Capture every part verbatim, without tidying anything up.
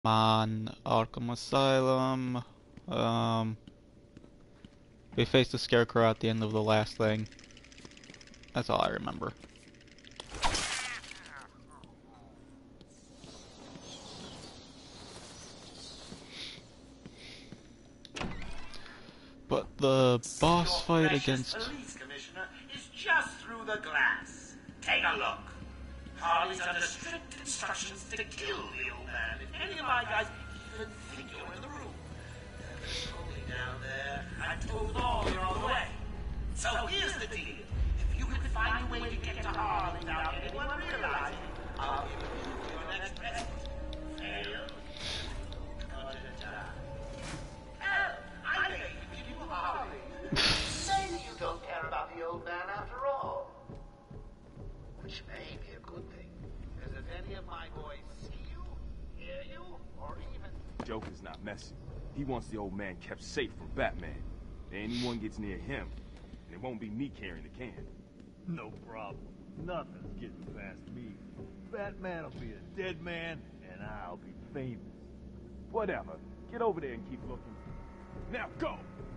On Arkham Asylum. Um, we faced the Scarecrow at the end of the last thing. That's all I remember. But the boss Your fight against... police commissioner is just through the glass. Take a look. Harley's under strict instructions to kill the old man if any of my guys even think you're in the room. There's only down there. I told them all you're on the way. So here's the deal. If you can find a way to get to Harley without anyone realizing, I'll give you your next present. Fail? Cut it a time. Hell, I may even give you Harley. Maybe you don't care about the old man after all. Which may be a good thing, because if any of my boys see you, hear you, or even... Joker's not messing. He wants the old man kept safe from Batman. If anyone gets near him, and it won't be me carrying the can. No problem. Nothing's getting past me. Batman will be a dead man, and I'll be famous. Whatever. Get over there and keep looking. Now go!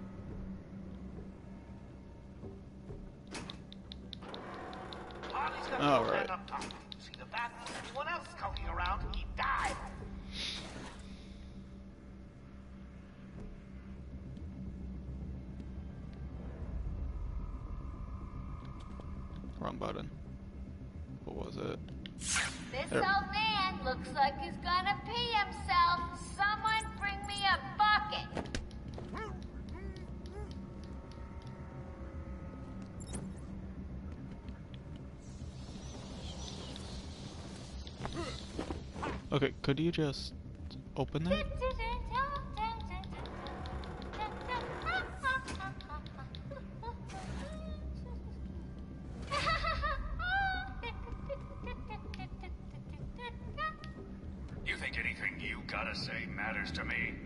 Harley's got the All old right. man up top. See the bat? Anyone else skulking around, he died. Wrong button. What was it? This There. old man looks like he's gonna pee himself. Someone bring me a bucket. Okay, could you just open that? You think anything you gotta say matters to me?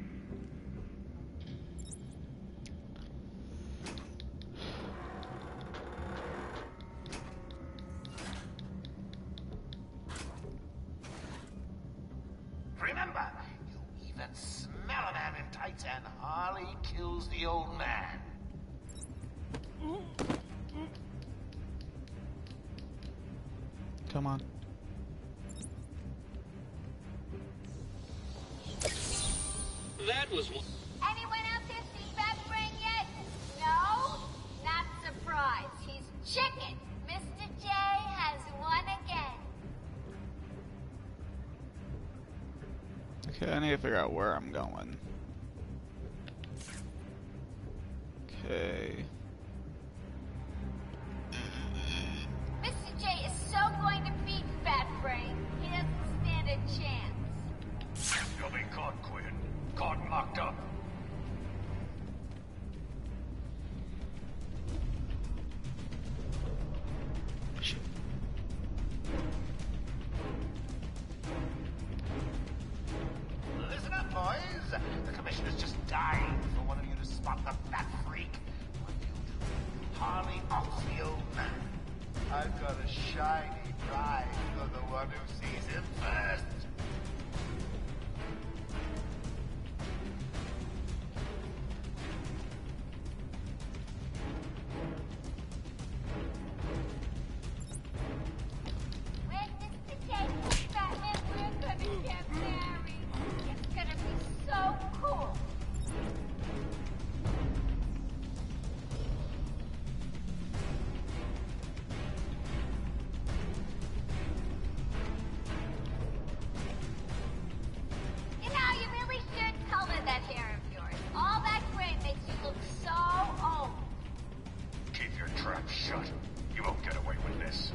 Remember, you even smell a man in tights and Harley kills the old man. Come on. That was one. Anyone else here seen Batbrain yet? No? Not surprised. He's chicken. Mister J has won again. Okay, I need to figure out where I'm going. Okay. Mister J is so going to beat Batbrain. He doesn't stand a chance. You'll be caught, Quinn. Caught and locked up. Shit. Listen up, boys. The commissioner's just dying for one of you to spot the bat freak. What do you do? Harley off the old man. I've got a shiny prize for the one who sees him first. When Mister J and Batman, we're gonna get married. It's gonna be so cool. You know, you really should color that hair of yours. All that gray makes you look so old. Keep your trap shut. You won't get away with this.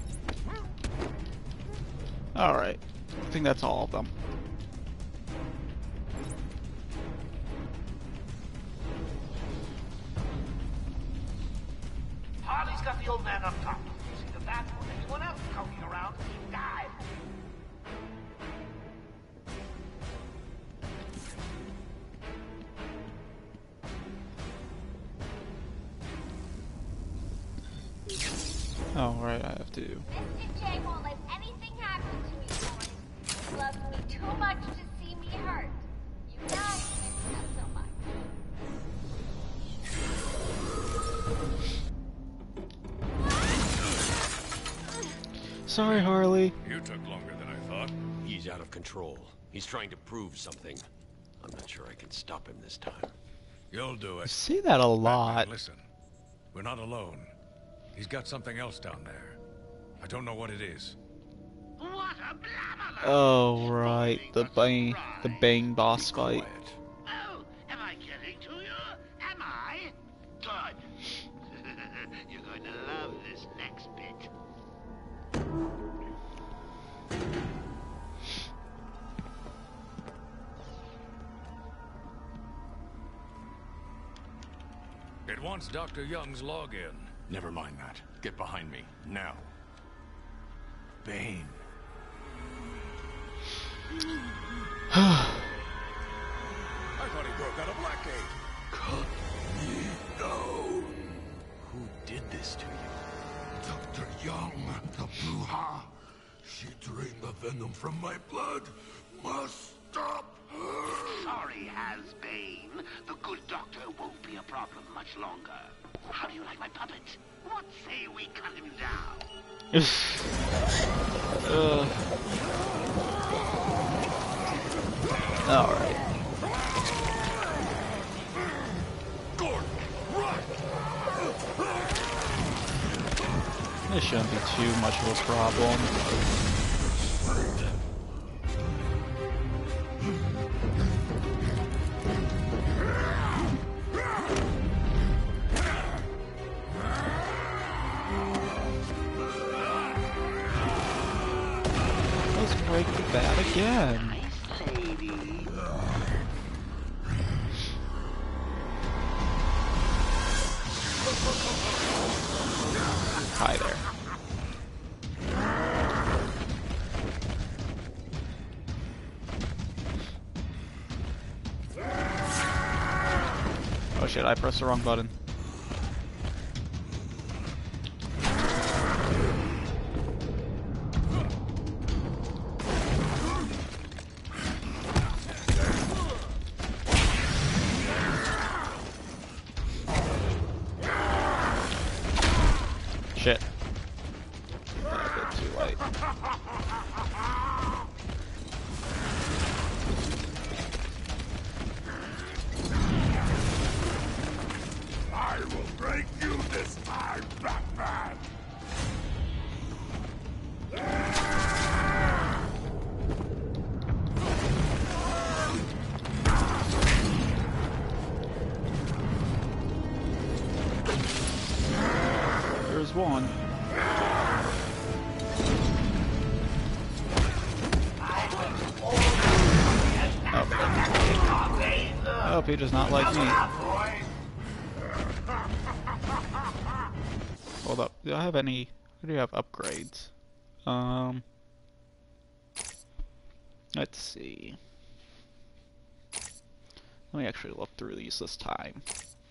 Alright. I think that's all of them. Harley's got the old man up top. See the bat or anyone else skulking around, he died. Oh, right, I have to. Mister J won't let anything happen to me, boys. He loves me too much to see me Sorry, Harley. You took longer than I thought. He's out of control. He's trying to prove something. I'm not sure I can stop him this time. You'll do You it. see that a lot. Batman, listen. We're not alone. He's got something else down there. I don't know what it is. What a blabbermouth! Oh, right. The Bane, the Bane boss fight. Quiet. Oh, am I getting to you? Am I? Good. You're going to love this next bit. It wants Doctor Young's login. Never mind that. Get behind me, now. Bane. I thought he broke out of Blackgate. Cut me down. Who did this to you? Doctor Young, the Bruja. She drained the venom from my blood. Must stop her. Sorry, Hasbane. The good doctor won't be a problem much longer. How do you like my puppet? What say we cut him down? uh. Alright. Gordon, run! This shouldn't be too much of a problem. Let's break the bat again. Nice lady. Hi there. Oh shit, I pressed the wrong button. Shit. A bit too late. I will break you this time, Batman! There's one. Oh. I hope he does not like me. Hold up. Do I have any... Do you have upgrades? Um... Let's see. Let me actually look through these this time.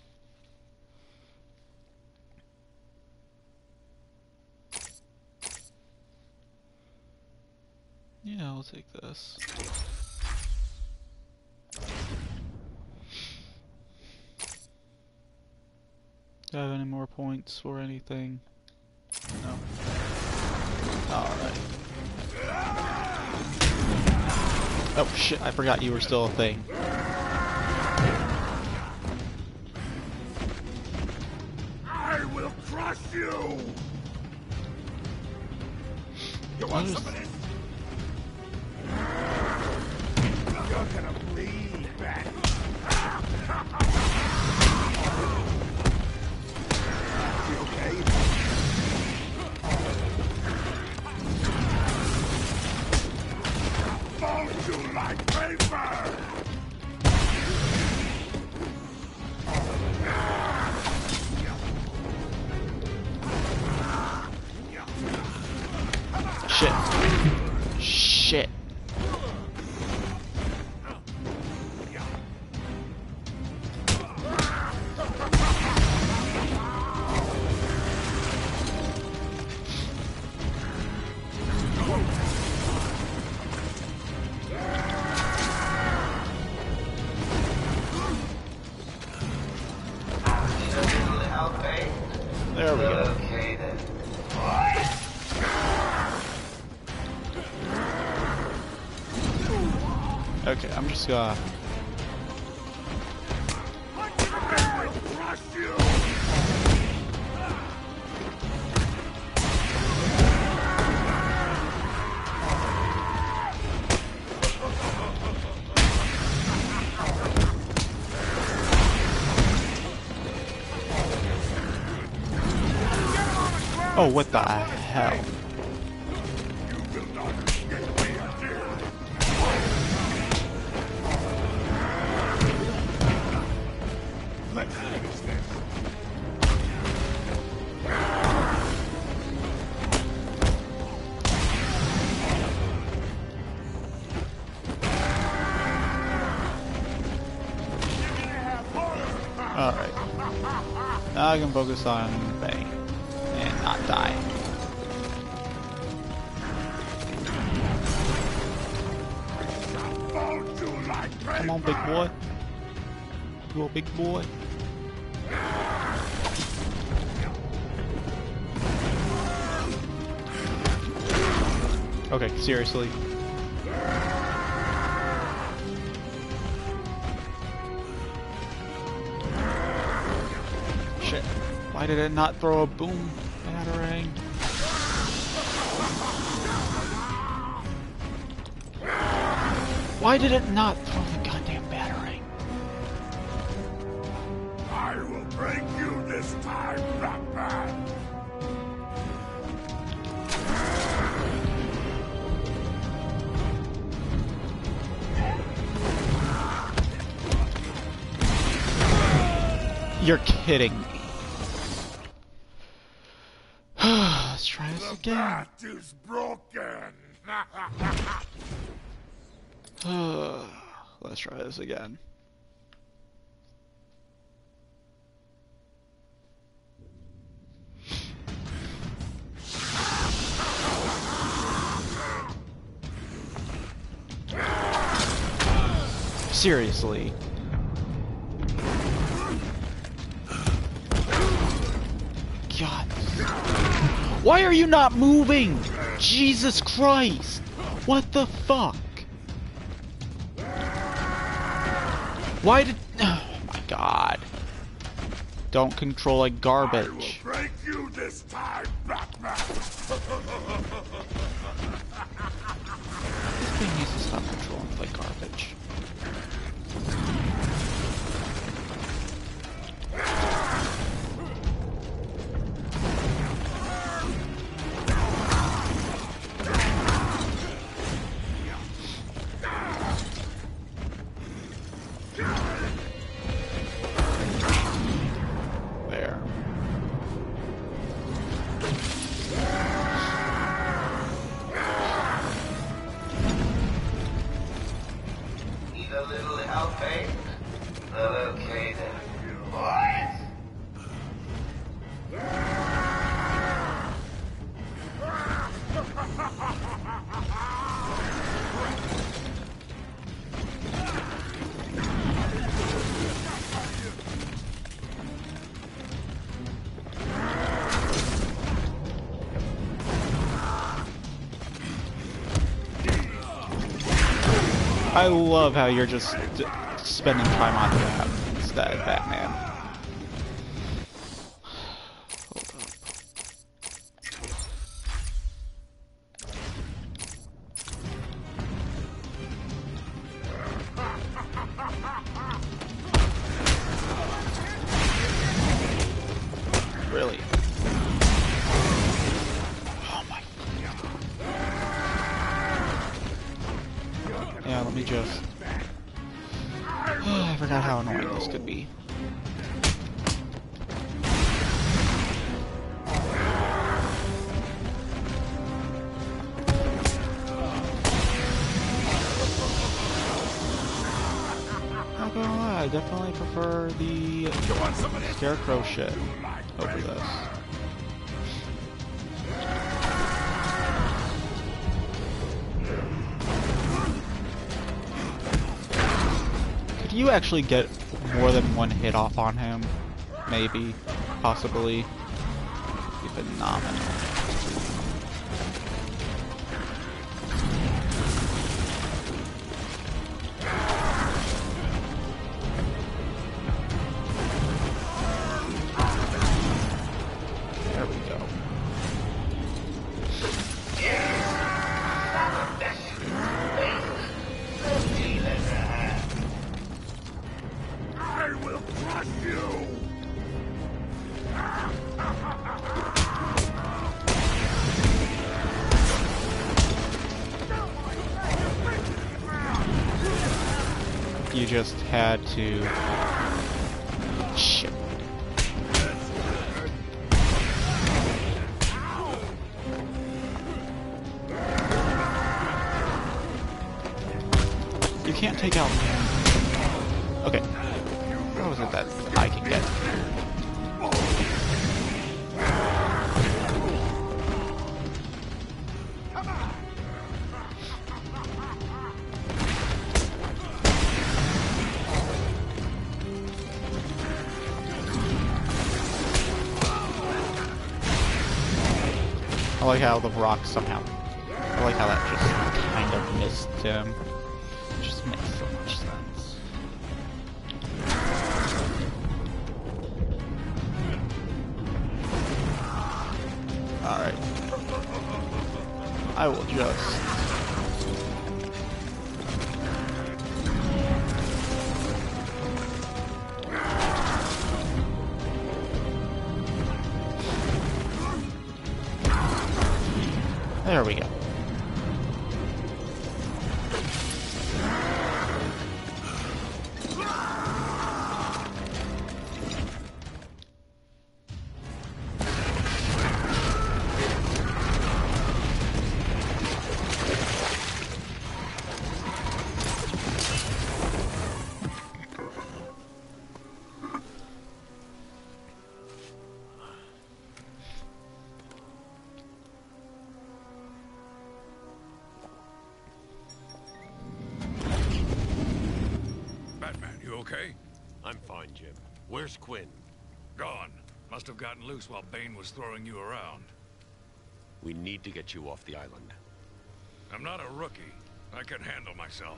Yeah, I'll take this. Do I have any more points or anything? No. Alright. Oh shit, I forgot you were still a thing. I will crush you! You want some of this? You're gonna bleed back. You okay? Fold you like paper! Shit. Shit. There we go. Okay then. Okay, I'm just gonna... Oh, what the hell? Alright. Now I can focus on Bane and not die. Come on, big boy. You a big boy. Okay, seriously. Shit. Why did it not throw a boom batarang? Why did it not throw the goddamn batarang? I will break you this time, Batman! You're kidding me. Let's try this again. The bat is broken! Let's try this again. Seriously. God. Why are you not moving? Jesus Christ. What the fuck? Why did... Oh my god. Don't control like garbage. I will break you this time, Batman! This thing needs to stop controlling like garbage. There. Need a little help, eh? Well, okay then, boys. I love how you're just d spending time on that instead, Batman. Hold up. Really? Oh my god. Yeah, let me just... I forgot how annoying this could be. Not gonna lie, I definitely prefer the Scarecrow shit over this. Could you actually get more than one hit off on him? Maybe. Possibly. Be phenomenal. you just had to... Shit. You can't take out... Okay. What was it that I can get? I like how the rock somehow... I like how that just kind of missed him. It just makes so much sense. Alright. I will just... There we go. Okay? I'm fine, Jim. Where's Quinn? Gone. Must have gotten loose while Bane was throwing you around. We need to get you off the island. I'm not a rookie. I can handle myself.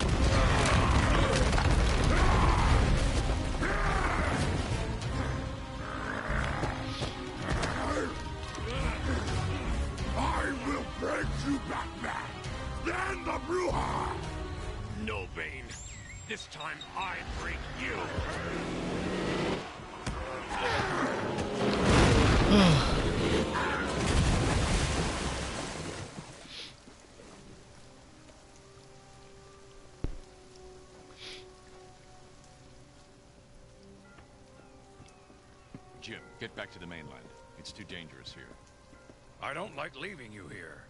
I will break you, Batman! Then the Bruja! No, Bane. This time I break you. Jim, get back to the mainland. It's too dangerous here. I don't like leaving you here.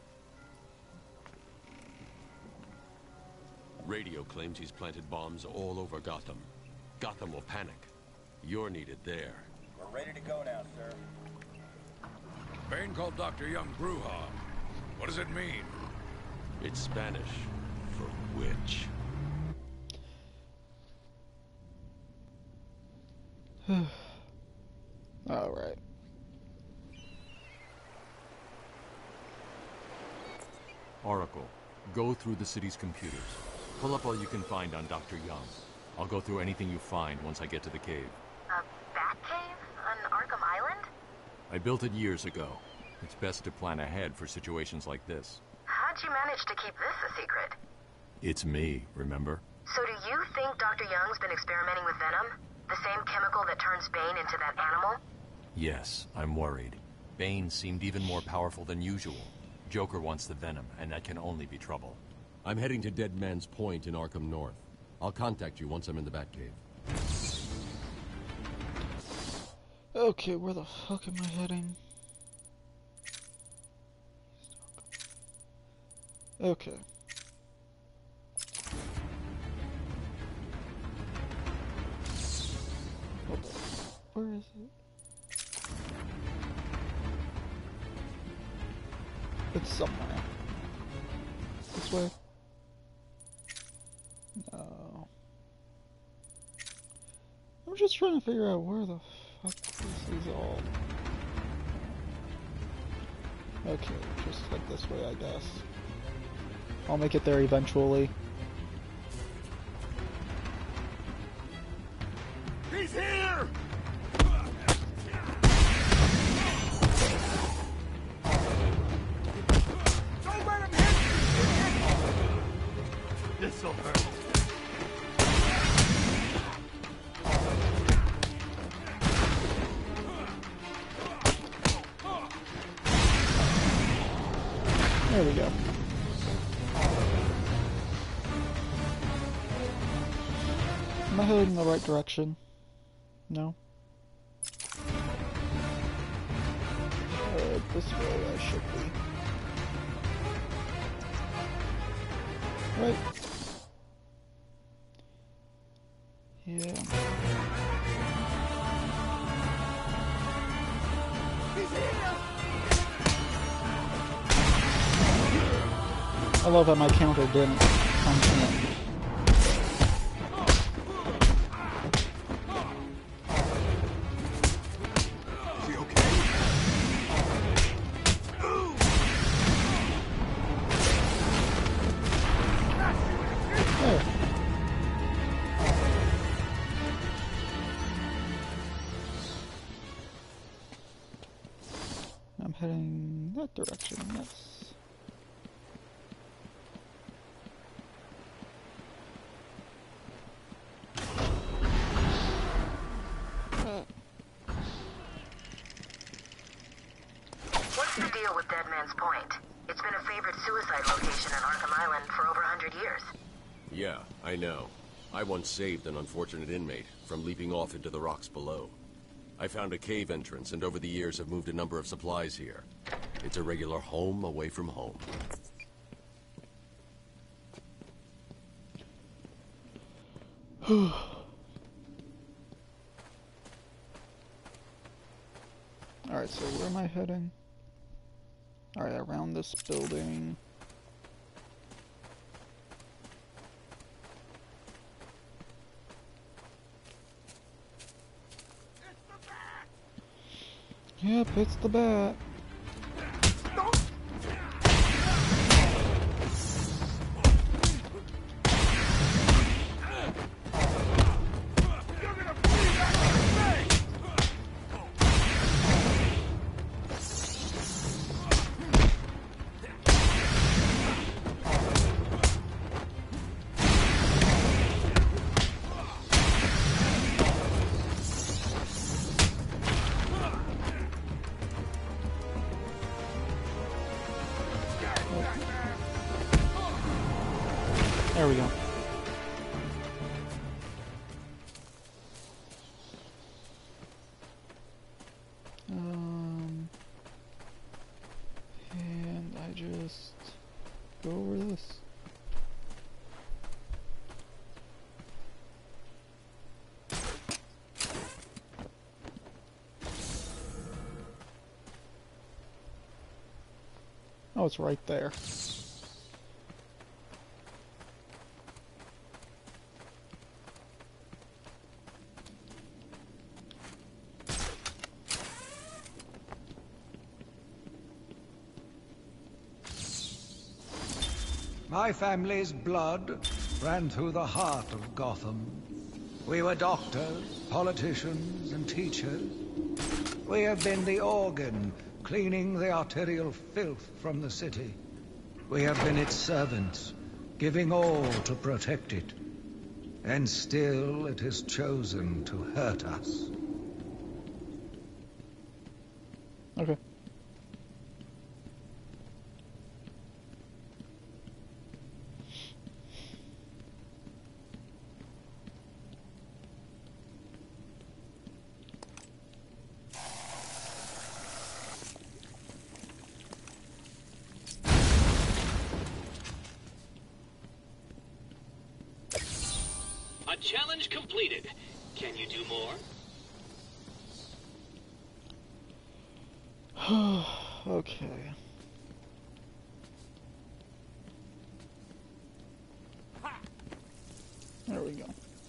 Radio claims he's planted bombs all over Gotham. Gotham will panic. You're needed there. We're ready to go now, sir. Bane called Doctor Young Bruja. What does it mean? It's Spanish for witch. All right. Oracle, go through the city's computers. Pull up all you can find on Doctor Young. I'll go through anything you find once I get to the cave. A bat cave on Arkham Island? I built it years ago. It's best to plan ahead for situations like this. How'd you manage to keep this a secret? It's me, remember? So do you think Doctor Young's been experimenting with venom? The same chemical that turns Bane into that animal? Yes, I'm worried. Bane seemed even more powerful than usual. Joker wants the venom, and that can only be trouble. I'm heading to Dead Man's Point in Arkham North. I'll contact you once I'm in the Batcave. Okay, where the fuck am I heading? Okay. Hold on. Where is it? It's somewhere. This way? No. I'm just trying to figure out where the fuck this is all. Okay, just head this way, I guess. I'll make it there eventually. He's here! Don't let him hit you! This'll hurt. There we go. Am I heading in the right direction? No? Uh, this way I should be. Right. Yeah. I love how my counter didn't come in. I'm heading that direction, yes. What's the deal with Dead Man's Point? It's been a favorite suicide location in Arkham Island for over a hundred years. Yeah, I know. I once saved an unfortunate inmate from leaping off into the rocks below. I found a cave entrance, and over the years have moved a number of supplies here. It's a regular home away from home. Alright, so where am I heading? Alright, around this building. Yep, it's the bat. There we go. Um, and I just go over this. Oh, it's right there. My family's blood ran through the heart of Gotham. We were doctors, politicians, and teachers. We have been the organ, cleaning the arterial filth from the city. We have been its servants, giving all to protect it. And still it has chosen to hurt us. Okay. A challenge completed. Can you do more? Okay. There we go.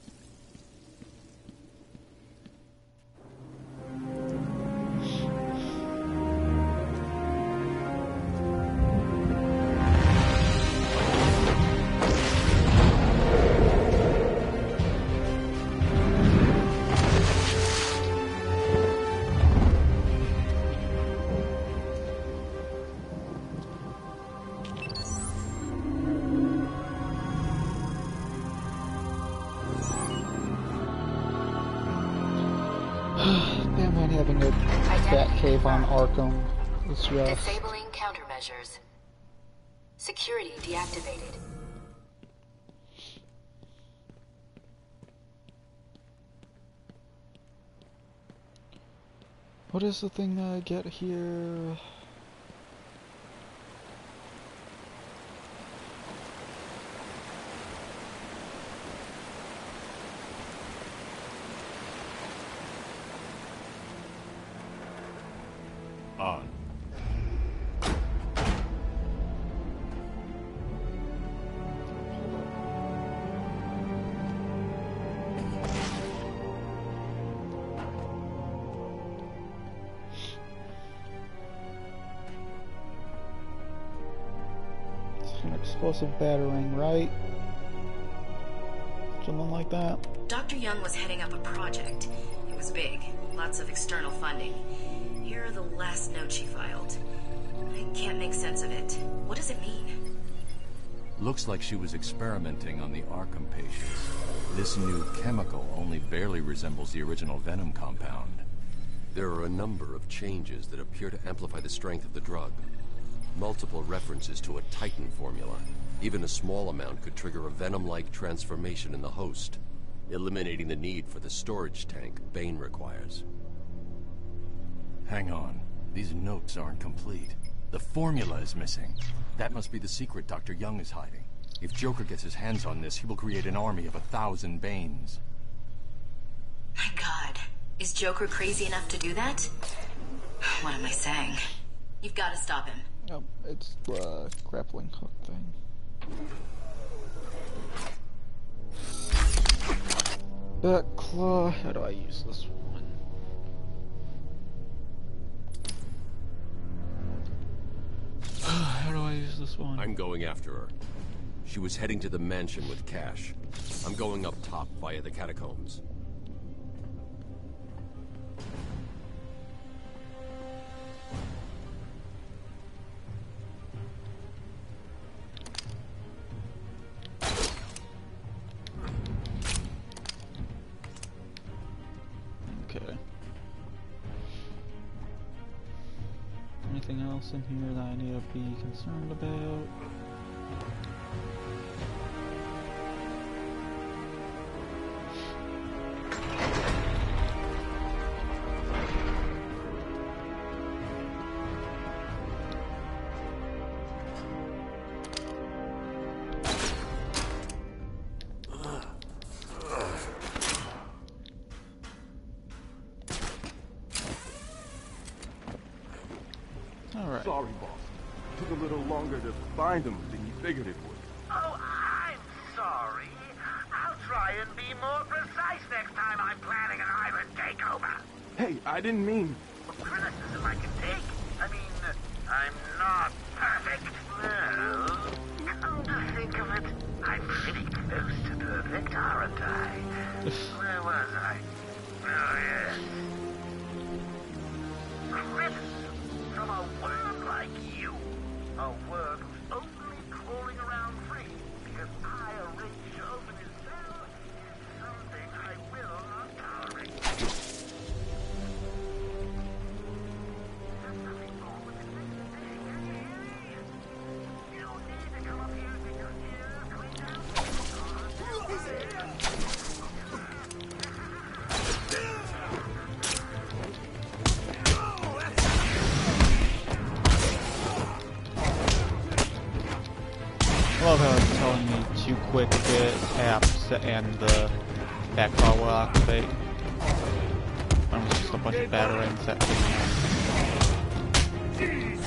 Batman having a bat cave on Arkham is just... Disabling countermeasures. Security deactivated. What is the thing that I get here? On. An explosive battering, right? Something like that. Doctor Young was heading up a project. It was big, lots of external funding. Here are the last notes she filed. I can't make sense of it. What does it mean? Looks like she was experimenting on the Arkham patients. This new chemical only barely resembles the original Venom compound. There are a number of changes that appear to amplify the strength of the drug. Multiple references to a Titan formula. Even a small amount could trigger a Venom-like transformation in the host, eliminating the need for the storage tank Bane requires. Hang on. These notes aren't complete. The formula is missing. That must be the secret Doctor Young is hiding. If Joker gets his hands on this, he will create an army of a thousand Banes. My God. Is Joker crazy enough to do that? What am I saying? You've got to stop him. Oh, it's the uh, grappling hook thing. Bat claw. How do I use this one? How do I use this one? I'm going after her. She was heading to the mansion with cash. I'm going up top via the catacombs. Okay. Anything else in here that I need to be concerned about? Alright. Sorry, boss. Took a little longer to find them than you figured it would. Oh, I'm sorry. I'll try and be more precise next time I'm planning an island takeover. Hey, I didn't mean... Criticism I can take. I mean, I'm not perfect. Well, come to think of it, I'm pretty close to perfect, aren't I? Where was I? Oh, yes. Criticism from a worm like you. A worm who's openly crawling around free because I arranged to open his cell is something I will not tolerate. There's nothing wrong with the next day, can you hear me? You don't need to come up here to your ears clean out. I love how it's telling me too quick to get taps and the back claw will activate. When it was just a bunch of batterings that didn't.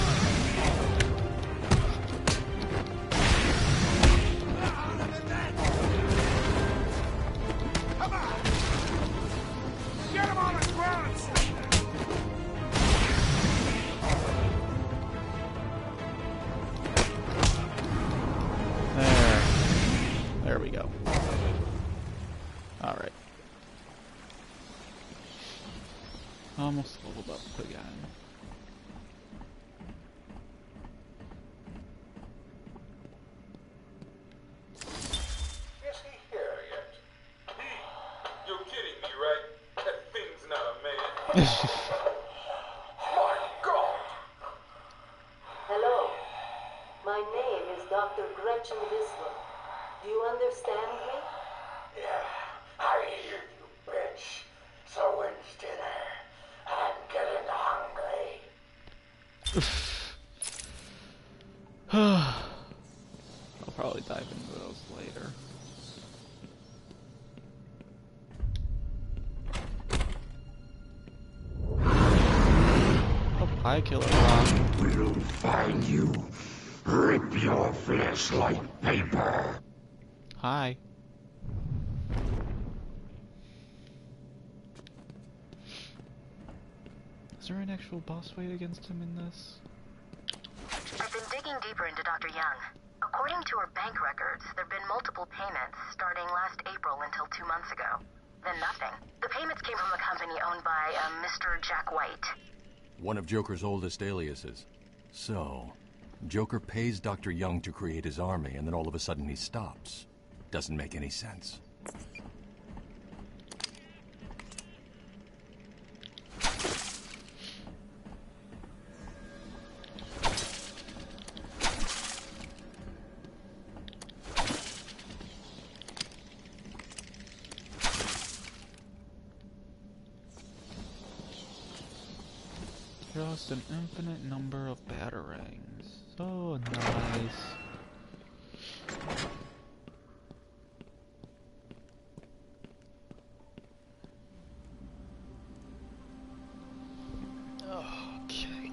Get him on the ground! There. There we go. Alright. Almost leveled up again. Is he here yet? You're kidding me, right? That thing's not a man. My God! Hello. My name is Doctor Gretchen Whistler. Do you understand me? Yeah, I hear you, bitch. So when's dinner? I'm I'll probably dive into those later. Oh, hi, Killer Croc. We'll find you. Rip your flesh like paper. Hi. Is there an actual boss fight against him in this? I've been digging deeper into Doctor Young. According to her bank records, there have been multiple payments starting last April until two months ago. Then nothing. The payments came from a company owned by uh, Mister Jack White. One of Joker's oldest aliases. So, Joker pays Doctor Young to create his army, and then all of a sudden he stops. Doesn't make any sense. Just an infinite number of batarangs. So nice. Okay.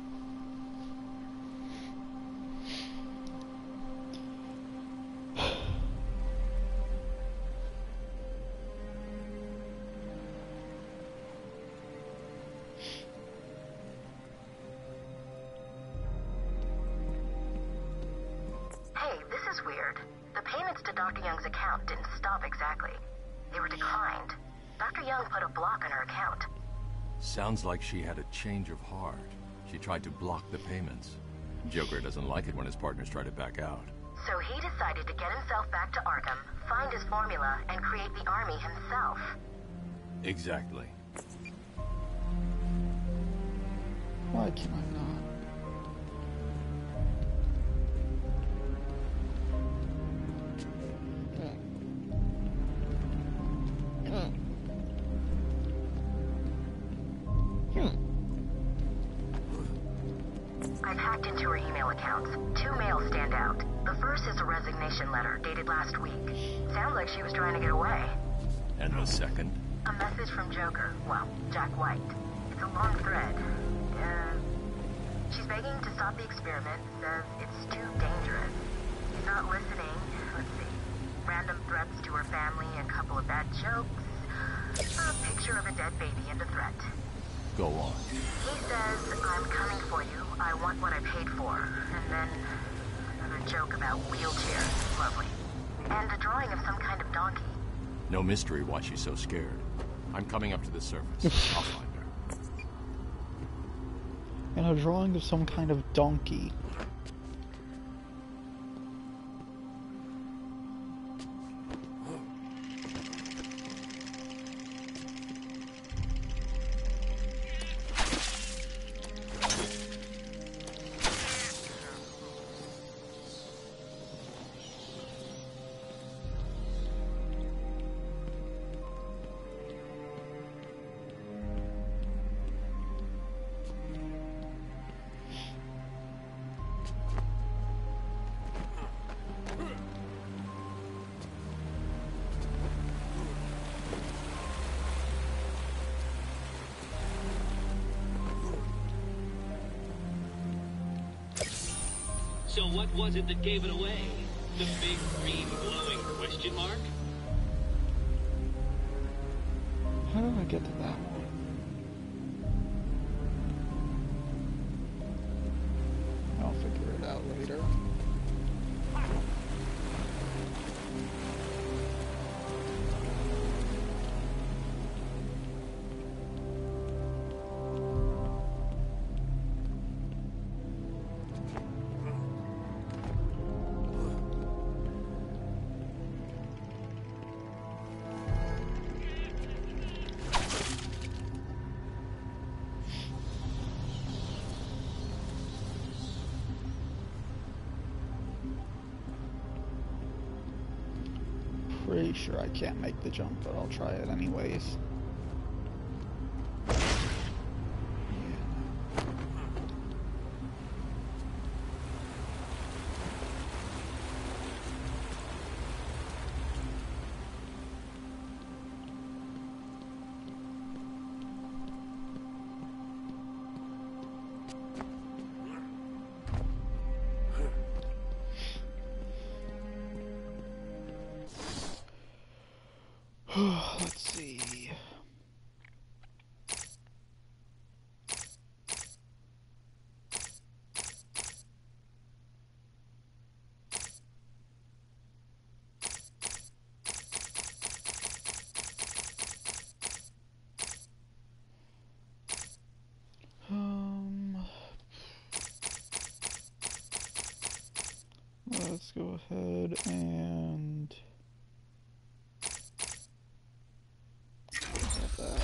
Weird. The payments to Doctor Young's account didn't stop exactly. They were declined. Doctor Young put a block on her account. Sounds like she had a change of heart. She tried to block the payments. Joker doesn't like it when his partners try to back out. So he decided to get himself back to Arkham, find his formula, and create the army himself. Exactly. Why can I not? I've hacked into her email accounts. Two mails stand out. The first is a resignation letter dated last week. Sounds like she was trying to get away. And the second? A message from Joker. Well, Jack White. It's a long thread. Uh, she's begging to stop the experiment. Says it's too dangerous. He's not listening. Let's see. Random threats to her family, a couple of bad jokes. A picture of a dead baby and a threat. Go on. He says, I'm coming for you. I want what I paid for. And then another joke about wheelchairs. Lovely. And a drawing of some kind of donkey. No mystery why she's so scared. I'm coming up to the surface. I'll find her. And a drawing of some kind of donkey. So what was it that gave it away? The big green glowing question mark? How do I get to that one? I'll figure it out later. Pretty sure I can't make the jump, but I'll try it anyways. Let's see. Um, let's go ahead and get that.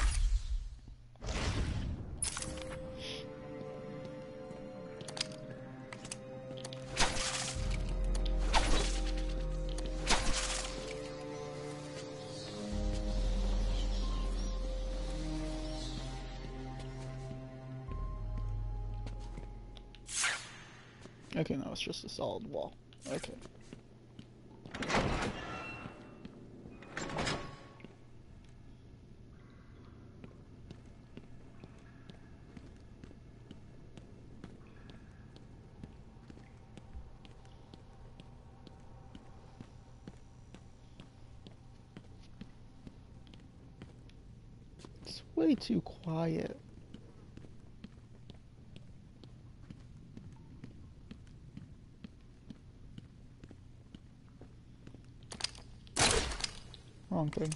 Okay, no, it's just a solid wall. Okay. It's way too quiet. Wrong thing.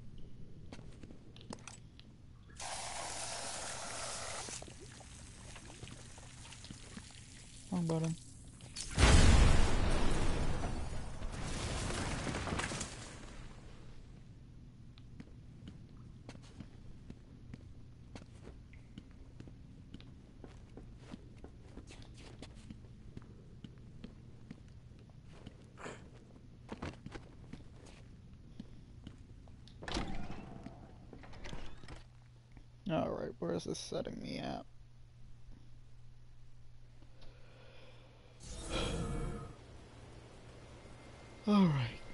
Wrong button. Alright, where is this setting me at? Alright.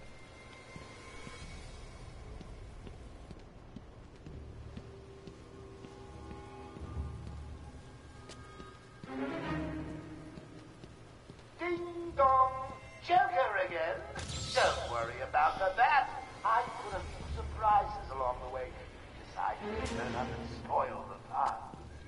Ding dong! Joker again? Don't worry about the bat. I put a few surprises along the way. Decided to turn up and spoil the fun.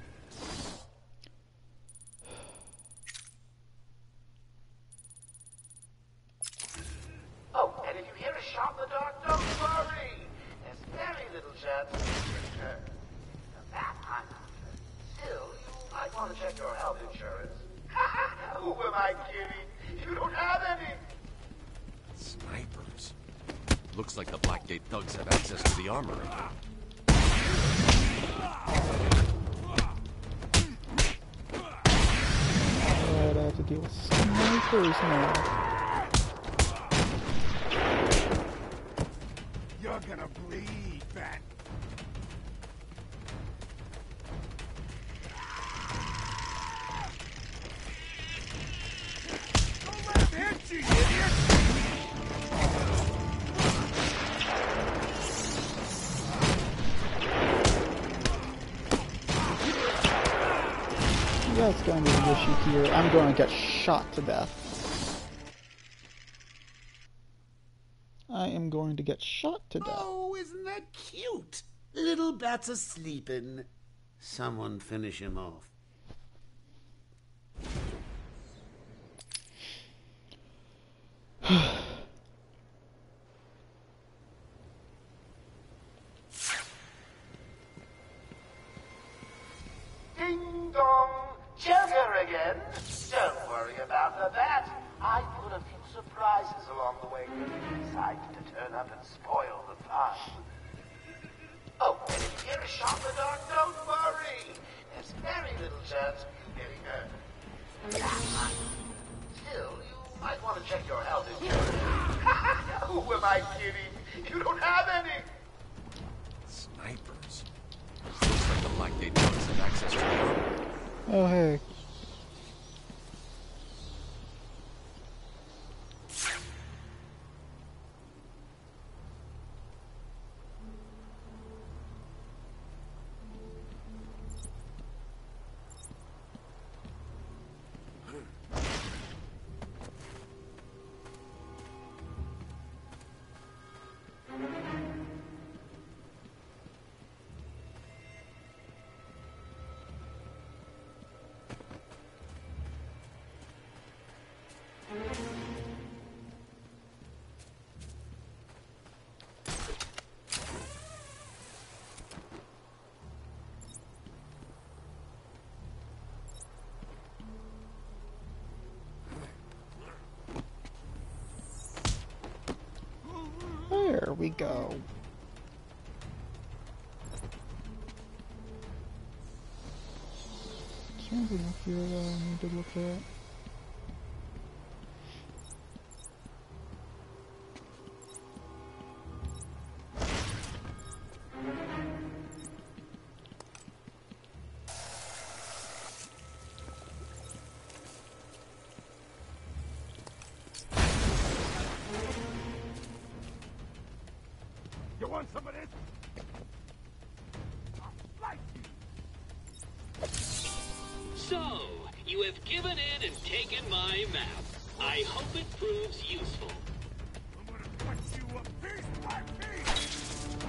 Oh, and if you hear a shot in the dark, don't worry. There's very little chance of getting hurt. The bat I'm after. Still, you might want to check your health insurance. Who am I kidding? You don't have any. Snipers. Looks like the Blackgate thugs have access to the armory. Alright, I have to deal with snipers now. You're gonna bleed, Bat. Don't let him hit you, idiot! That's going to be the issue here. I'm going to get shot to death. I am going to get shot to death. Oh, isn't that cute? Little bat's a-sleepin'. Someone finish him off. Ding dong! Joker again? Don't worry about the bat. I put a few surprises along the way. Decided to turn up and spoil the fun. Oh, and if you hear a shot in the dark, don't worry. There's very little chance of you getting hurt. Still, you might want to check your health insurance. Who am I kidding? You don't have any. Snipers. Looks like the Blackgate thugs have access to the armory. Oh, hey. we go. Is there anything up here that I need to look at? You want some of this? I'll slice you. So, you have given in and taken my map. I hope it proves useful. I'm gonna cut you up piece by piece.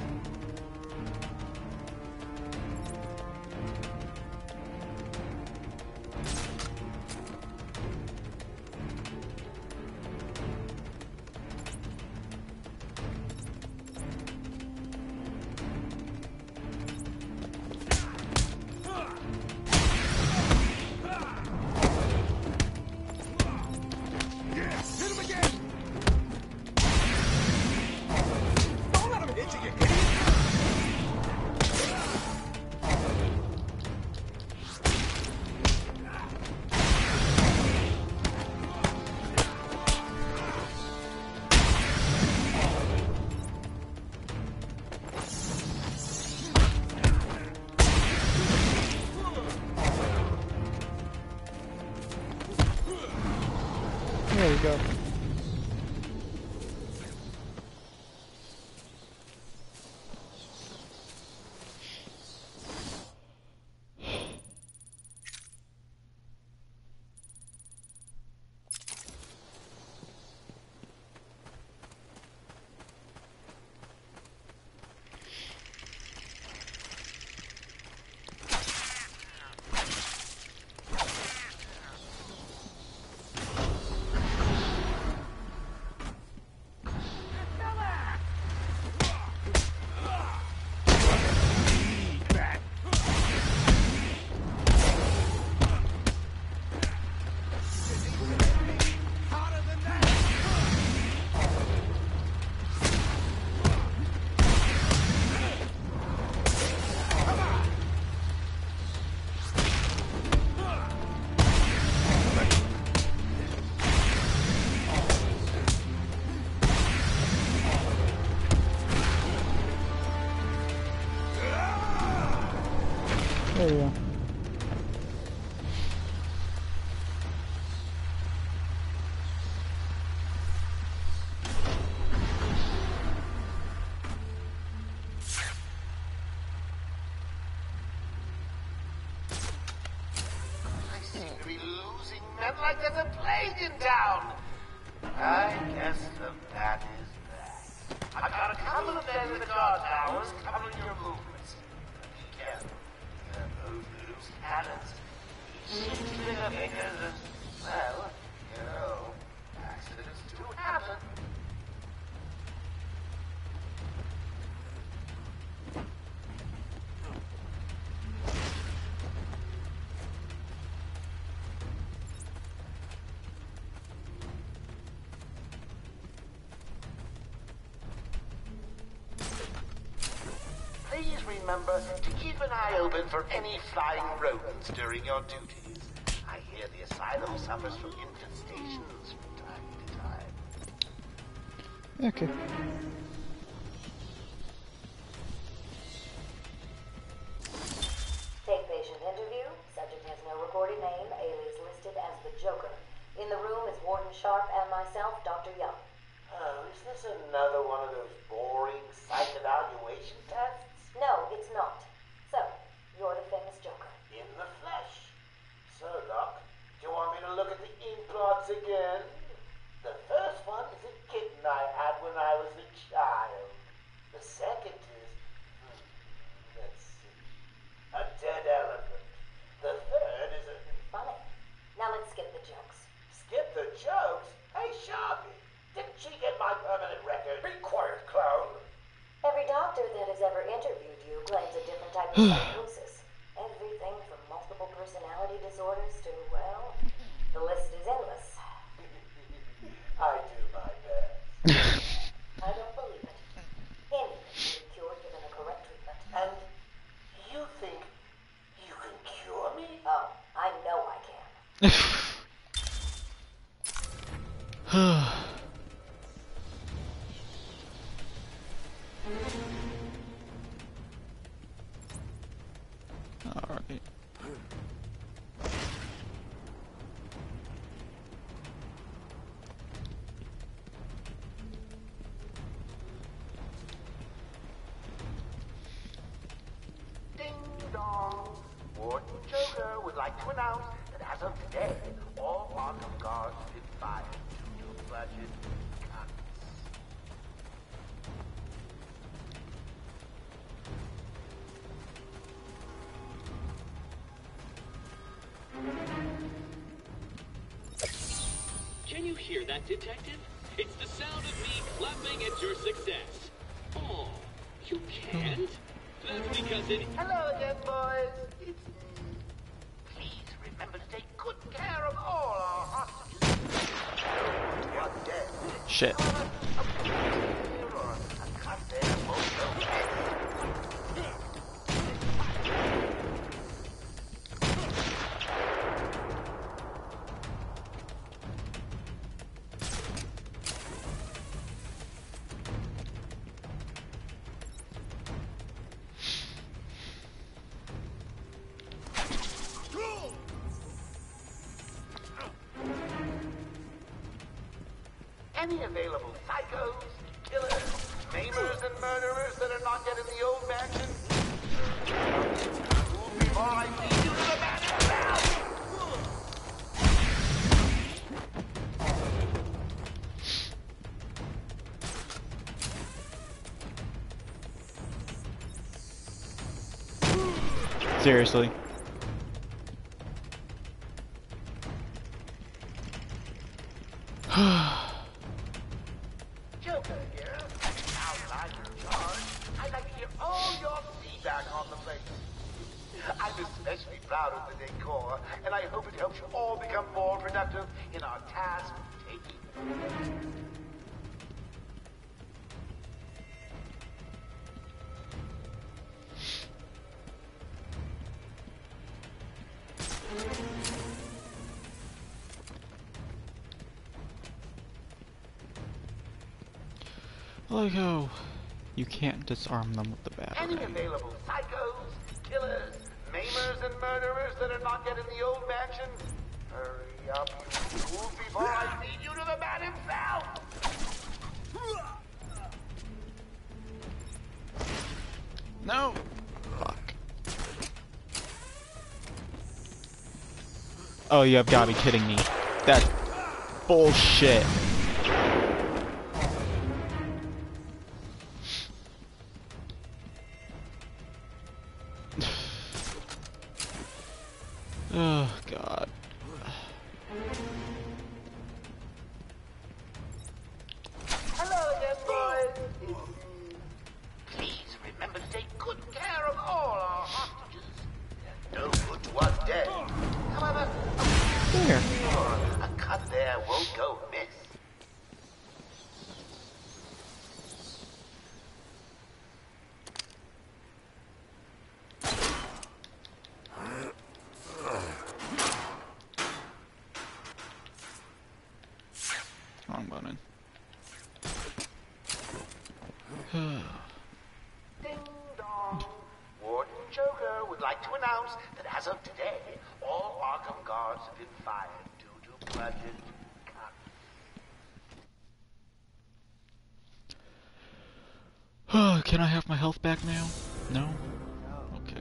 There we go. There we go. I seem to be losing men like there's a plague in town. I guess the bat is back. I've got a couple of men in the guard towers covering your movements. Be careful. Those loose cannons. Each seems bigger fingers and, well, you know, accidents do happen. Please remember to keep an eye open for any flying rodents during your duties. I hear the asylum suffers from infestations from time to time. Okay. Take patient interview. Subject has no recorded name. Alias listed as the Joker. In the room is Warden Sharp and myself, Doctor Young. Oh, is this another one of those boring psych evaluation tests? No, it's not. So, you're the famous Joker. In the flesh. So, Doc, do you want me to look at the ink blots again? The first one is a kitten I had when I was a child. The second is, hmm, let's see, a dead elephant. The third is a... Funny. Now let's skip the jokes. Skip the jokes? Hey, Sharpie, didn't she get my permanent record? Be quiet, clown. Every doctor that has ever interviewed you claims a different type of psychosis. Everything from multiple personality disorders to, well, the list is endless. I do my best. I don't believe it. Alright. Ding dong. Warden Joker would like to announce that as of today, all Arkham guards have been fired due to budget cuts. Can you hear that, Detective? It's the sound of me clapping at your success. Oh, you can't? That's because it... Hello again, boys. It's me. Please remember to take good care of all our hostages. You're dead. Shit. Any available psychos, killers, maimers, and murderers that are not yet in the old mansion? Move before I lead you to the man himself! Seriously. Joker here. Now that I'm in charge, I'd like to hear all your feedback on the place. I'm especially proud of the decor, and I hope it helps you all become more productive in our task taking. Like how you can't disarm them with the battery. Any available psychos, killers, maimers, and murderers that are not yet in the old mansion? Hurry up, you fools, before I lead you to the man himself! No! Fuck. Oh, you have gotta be kidding me. That's bullshit. Oh, God. Hello again, boys. Please remember to take good care of all our hostages. They're no good to us dead. However, Here. a cut there won't go miss. Wrong button. Ding dong. Warden Joker would like to announce that as of today, all Arkham guards have been fired due to budget cuts. Can I have my health back now? No? Okay.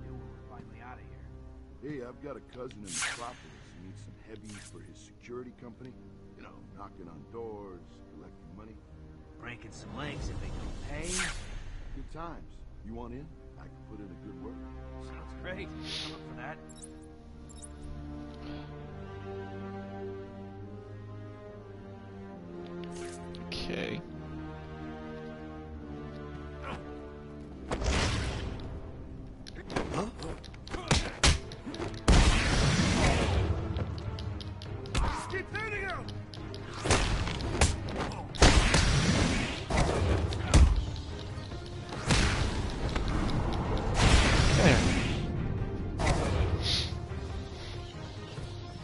Hey, I've got a cousin in Metropolis who needs some heavies for his security company. You know, knocking on doors, collecting money. Breaking some legs if they don't pay. Good times. You want in? I can put in a good word. Sounds great. I'm up for that. Okay. Huh? Keep shooting him! There.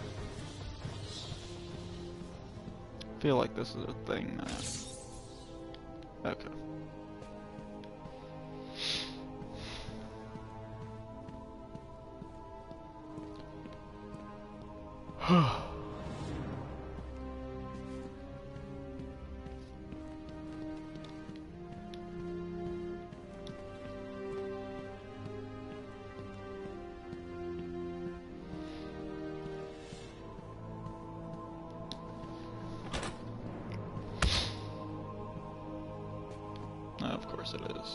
I feel like this is a thing now. Okay. Of course it is.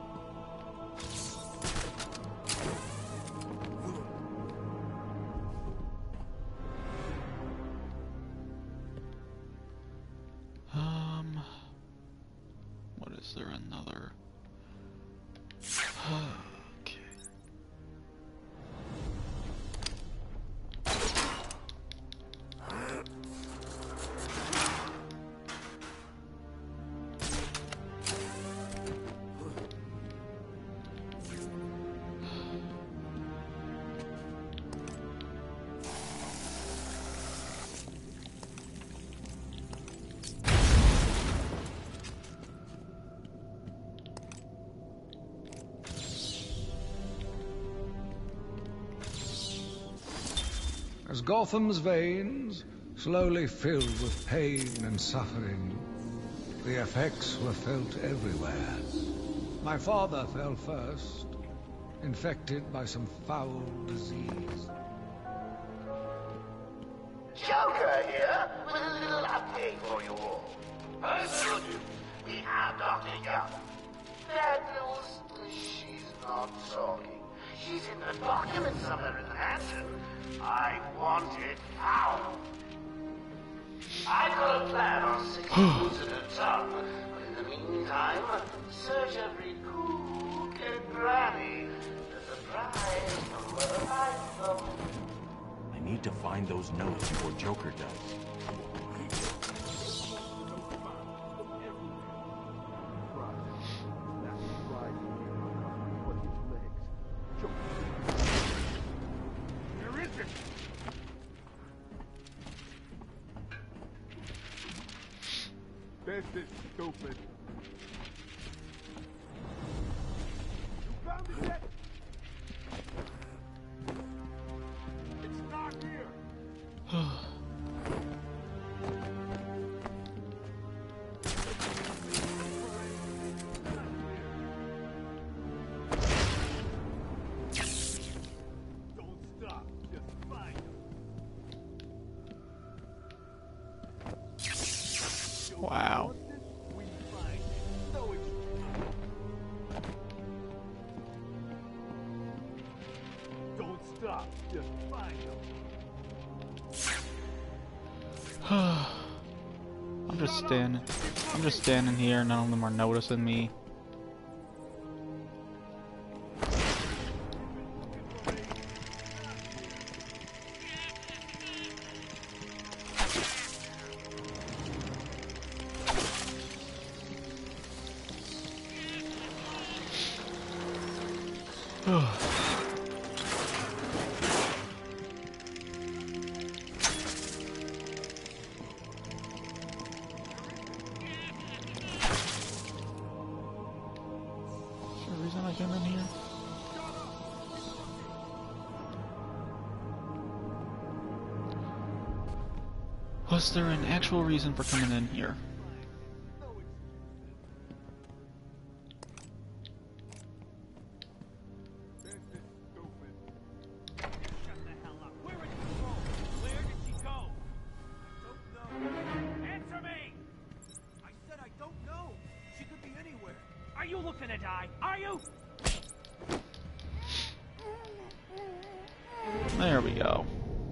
Um, what is there another? Okay. As Gotham's veins slowly filled with pain and suffering, the effects were felt everywhere. My father fell first, infected by some foul disease. Joker here with a little update for you all. I told you, we have Doctor Young. Bad news, she's not talking. She's in the document somewhere in the mansion. I want it out. I've got a plan on six moves at a time, but in the meantime, search every cook and granny. There's a prize for whoever finds them. I need to find those notes before Joker does. This is stupid. You found it yet? It's not here. Don't stop. Just find him. Wow. Don't stop. Just find him. I'm just standing. I'm just standing here. None of them are noticing me. Was there an actual reason for coming in here? Answer me! I said I don't know. She could be anywhere. Are you looking to die? Are you? There we go.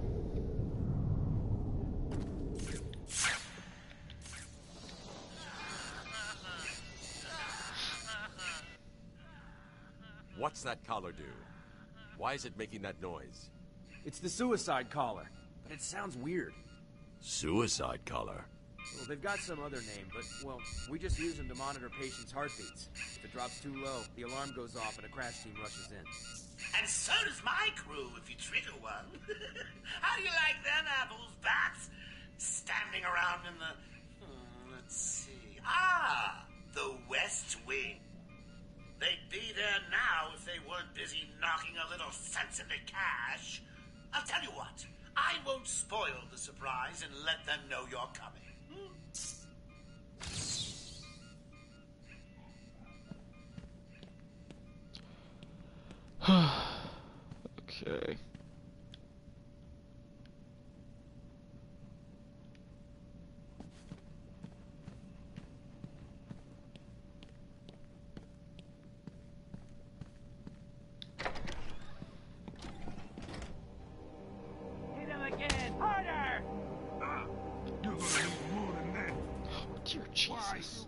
What's that collar do? Why is it making that noise? It's the suicide collar, but it sounds weird. Suicide collar? Well, they've got some other name, but, well, we just use them to monitor patients' heartbeats. If it drops too low, the alarm goes off and a crash team rushes in. And so does my crew if you trigger one. How do you like them apples, bats? Standing around in the see. Ah, the West Wing. They'd be there now if they weren't busy knocking a little sense into cash. I'll tell you what. I won't spoil the surprise and let them know you're coming. Okay. Hit him again! Harder! Ah, you're gonna need more than that. Oh, dear Jesus.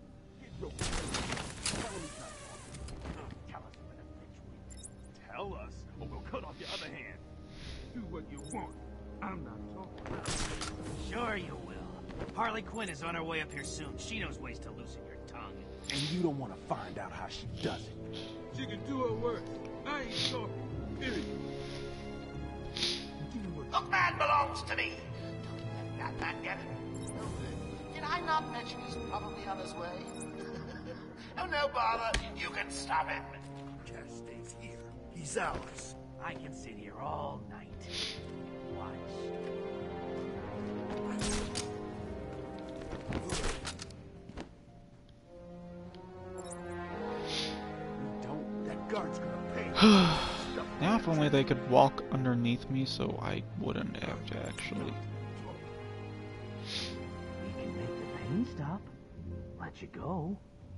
Tell us, or we'll cut off your other hand. Do what you want. I'm not talking about it. Sure you will. Harley Quinn is on her way up here soon. She knows ways to loosen your tongue. And you don't want to find out how she does it. She can do her work. I ain't talking. Period. The man belongs to me. Don't let that man get it. Oh, did I not mention he's probably on his way? Oh, no bother. You can stop him. Cash stays here. He's ours. I can sit here all night. Watch. Don't. That guard's gonna pay. Now if only they could walk underneath me so I wouldn't have to actually. We can make the pain stop. Let you go.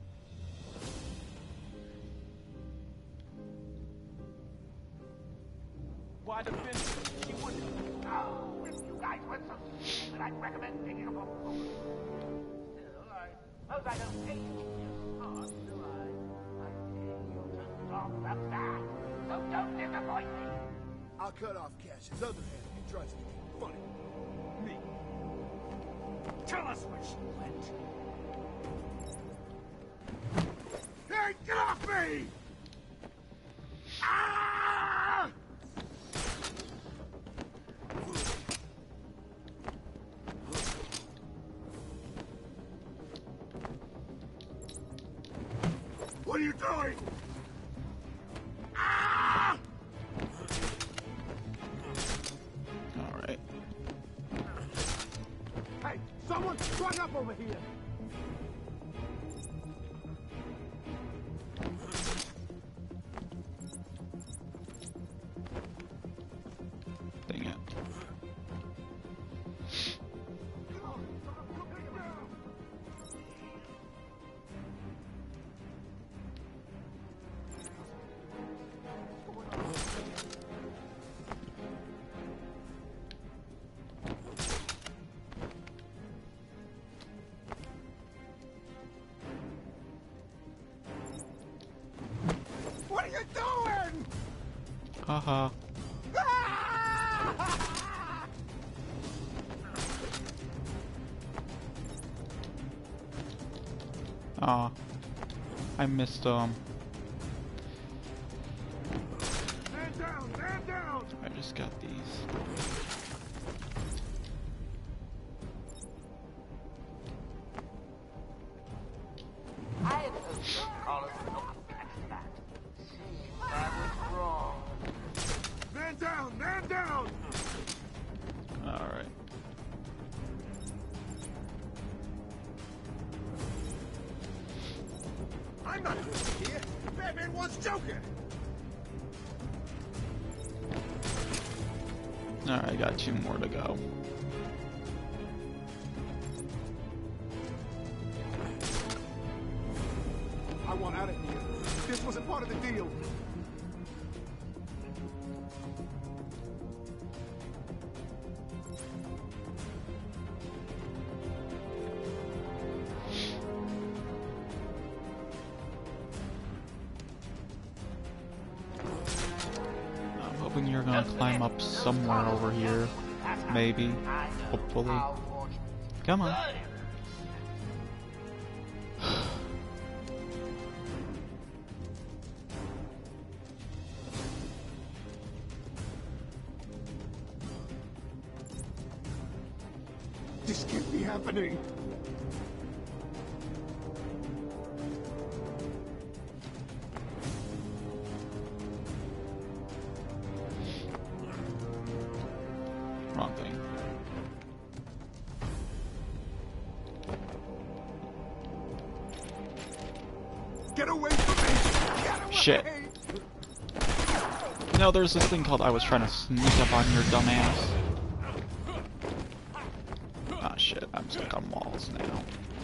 Why the fence? She wouldn't. Oh, if you guys were so stupid, I'd recommend taking a book. Still, I suppose I don't pay you hard, do I? I pay you to talk the back, so don't disappoint me. I'll cut off Cash's other hand if he tries anything funny. Me. Tell us where she went. Hey, get off me! Ah! What are you doing? Ah! All right. Hey, someone run up over here! Dang it. What are you doing? Haha. Aw. I missed um Man down, man down! I just got these. I had heard some call it no offense to that. Seems I was wrong. Man down, man down! Alright. I'm not doing here. Batman wants Joker. Alright, I got two more to go. I want out of here. This wasn't part of the deal. I'm hoping you're gonna climb up somewhere over here. Maybe. Hopefully. Come on. This can't be happening. wrong thing. Get away from me! Get away! Shit. No, there's this thing called I was trying to sneak up on your dumbass. Ah, shit. I'm stuck on walls now.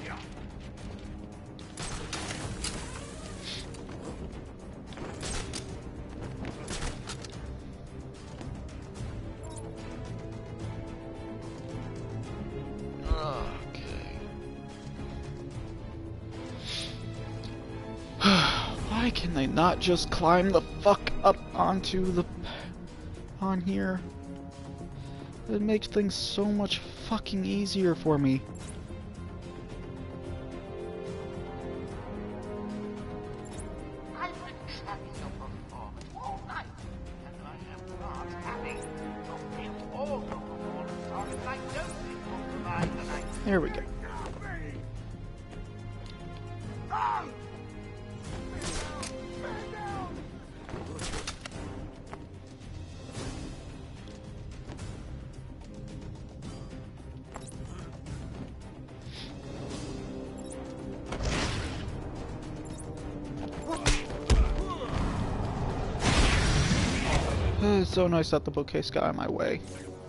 Why can they not just climb the fuck up onto the... on here? It makes things so much fucking easier for me. I've been tracking your performance all night, and I am not happy. Don't feel all your performance are as I don't think you'll provide the night. There we go. It's so nice that the bookcase got in my way.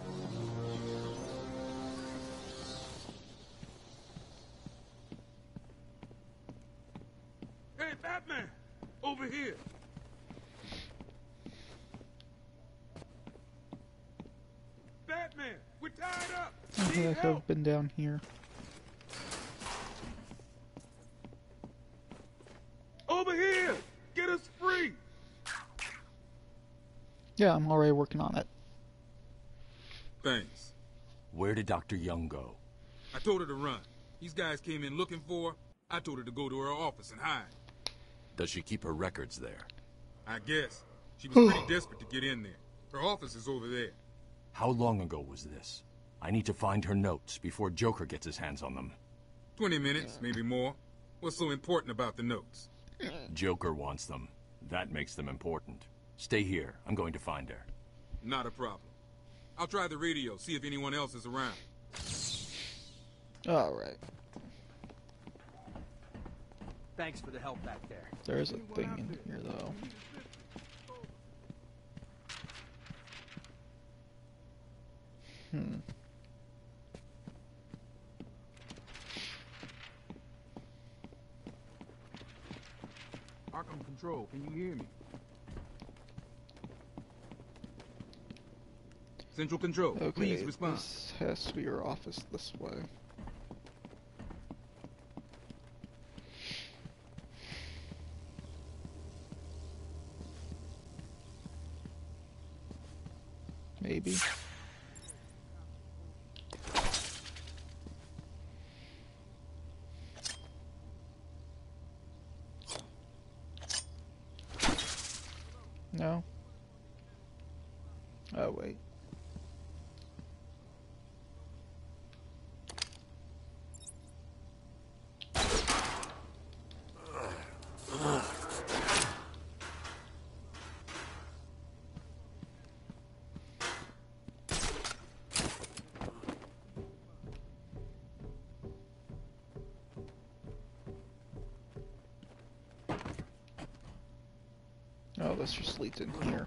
Hey, Batman! Over here! Batman! We're tied up! I feel like I've been down here. Over here! Get us free! Yeah, I'm already working on it. Thanks. Where did Doctor Young go? I told her to run. These guys came in looking for her. I told her to go to her office and hide. Does she keep her records there? I guess. She was pretty desperate to get in there. Her office is over there. How long ago was this? I need to find her notes before Joker gets his hands on them. Twenty minutes, maybe more. What's so important about the notes? Joker wants them. That makes them important. Stay here. I'm going to find her. Not a problem. I'll try the radio, see if anyone else is around. Alright. Thanks for the help back there. There's a thing in here, though. Hmm. Arkham Control, can you hear me? Central Control, Okay, please respond. This has to be your office this way. Maybe. No. Oh, wait. Oh, this just leads in here.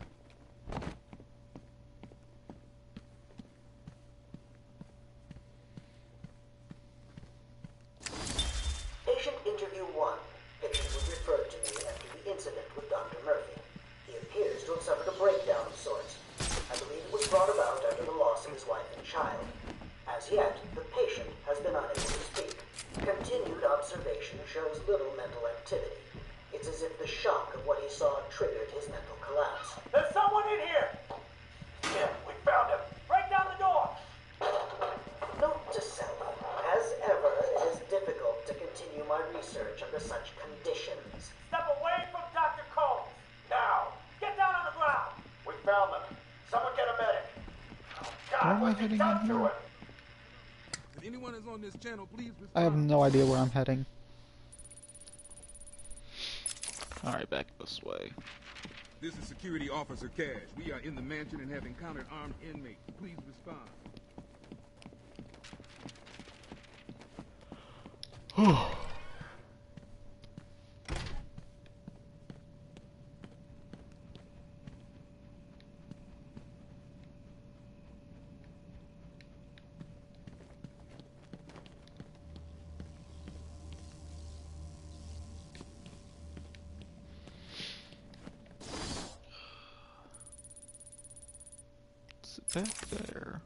Patient interview one. Patient was referred to me after the incident with Doctor Murphy. He appears to have suffered a breakdown of sorts. I believe it was brought about after the loss of his wife and child. As yet, the patient has been unable to speak. Continued observation shows little mental activity. It's as if the shock of what he saw triggered his mental collapse. There's someone in here! Yeah, we found him. Break down the door! Note to self, as ever, it is difficult to continue my research under such conditions. Step away from Doctor Combs! Now! Get down on the ground! We found them. Someone get a medic. Oh, Where God, am I what's he heading done in to here? him? If anyone is on this channel, please respond. I have no idea where I'm heading. Alright, back this way. This is Security Officer Cash. We are in the mansion and have encountered armed inmates. Please respond. Back there.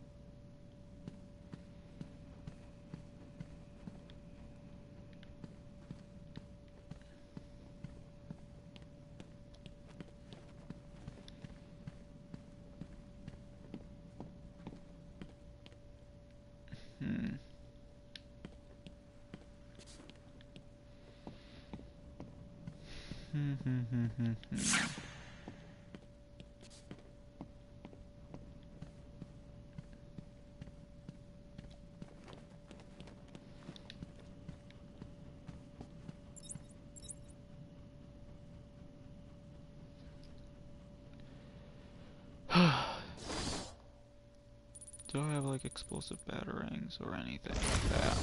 Hmm. Hmm hmm hmm hmm hmm. Do I have like explosive batarangs or anything like that?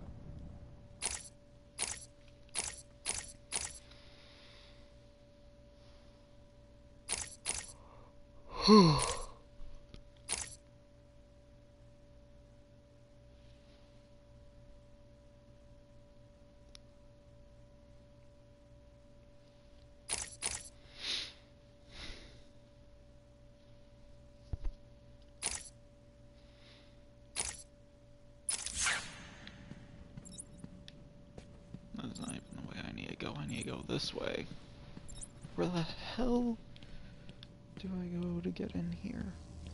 That's not even the way I need to go. I need to go this way. Where the hell do I go to get in here?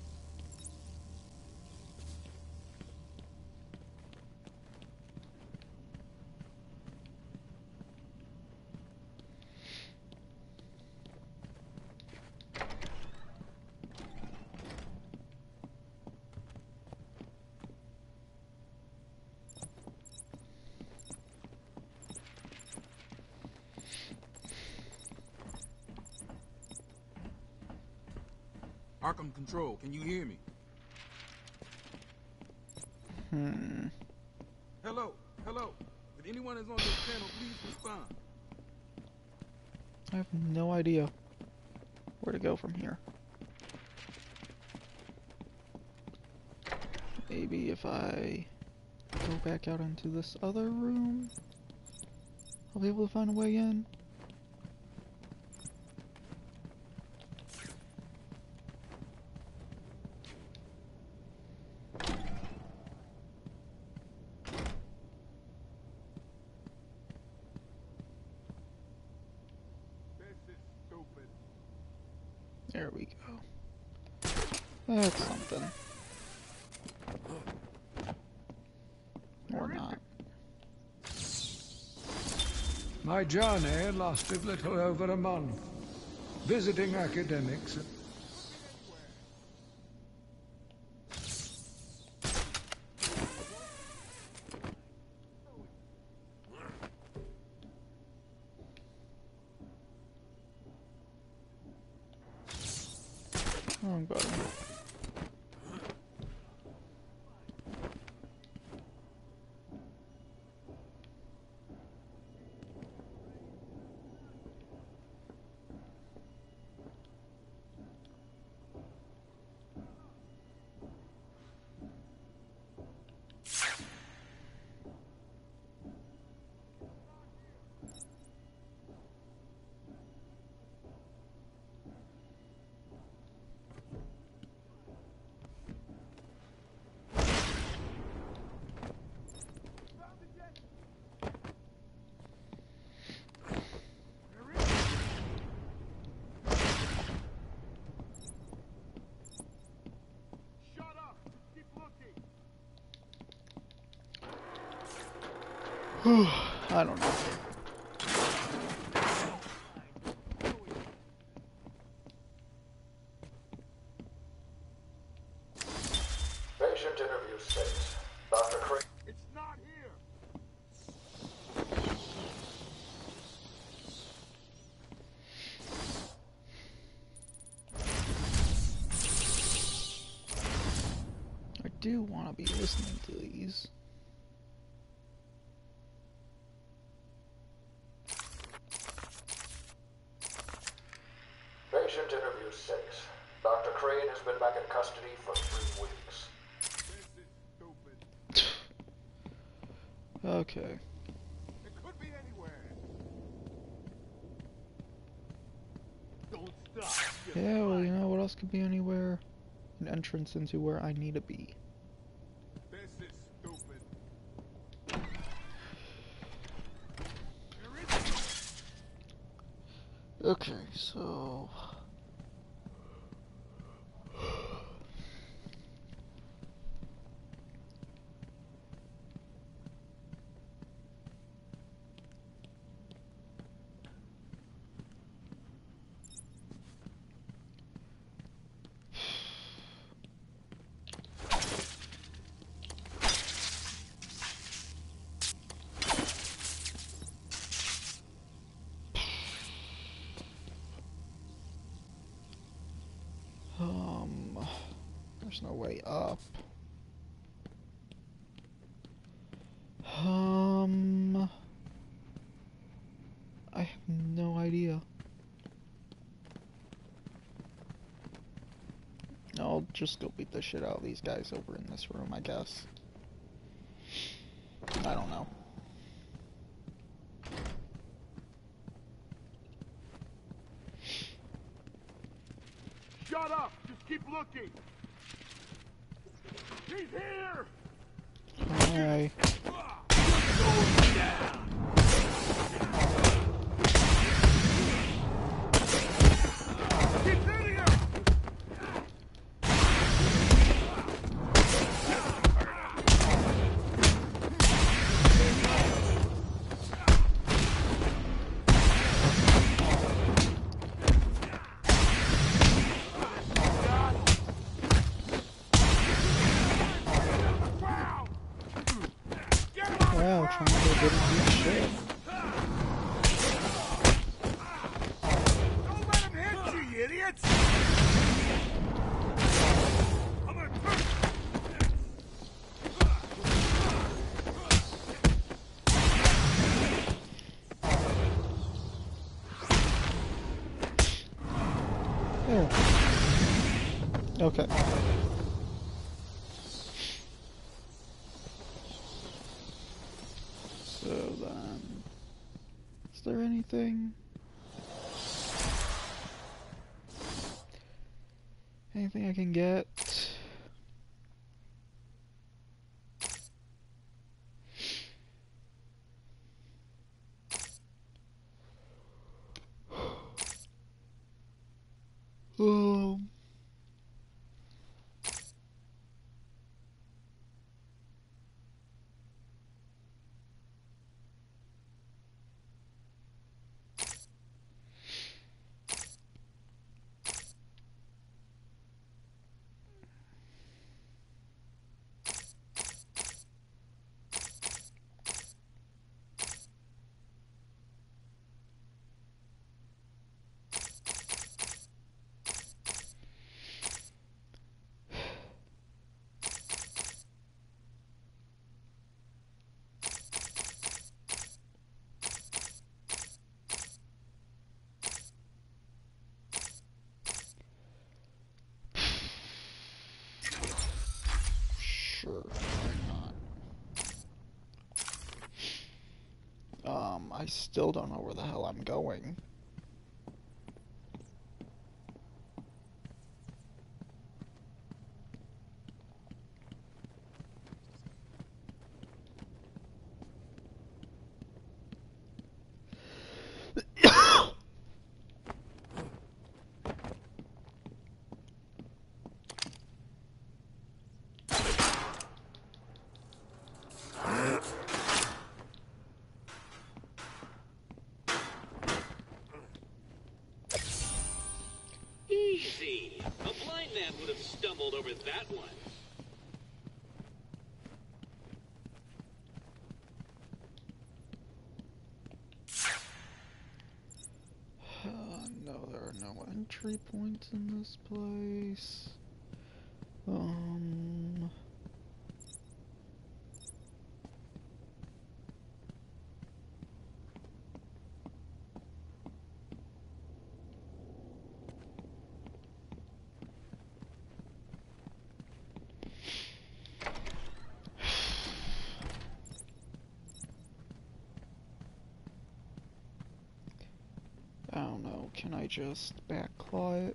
Arkham Control, can you hear me? Hmm. Hello, hello. If anyone is on this channel, please respond. I have no idea where to go from here. Maybe if I go back out into this other room, I'll be able to find a way in. There we go. That's something. Or not. My journey lasted little over a month, visiting academics. Wrong button. I don't know. Patient interview six. Doctor Craig. It's not here. do want to be listening to these. Patient interview six. Doctor Crane has been back in custody for three weeks. Okay. It could be anywhere. Don't stop. Yeah, well, you know what else could be anywhere? An entrance into where I need to be. This is stupid. Okay, so... Um, there's no way up. Um, I have no idea. I'll just go beat the shit out of these guys over in this room, I guess. I don't know. Shut up! Just keep looking! He's here! Alright. He's in here! Wow, trying to go good and do shit. Don't let him hit you, you idiots! I'm gonna turn. There. Okay. So then, is there anything? Anything I can get? Um. Sure, why not? Um, I still don't know where the hell I'm going. Easy. A blind man would have stumbled over that one. Uh, no, there are no entry points in this place. Um... Can I just backclaw it?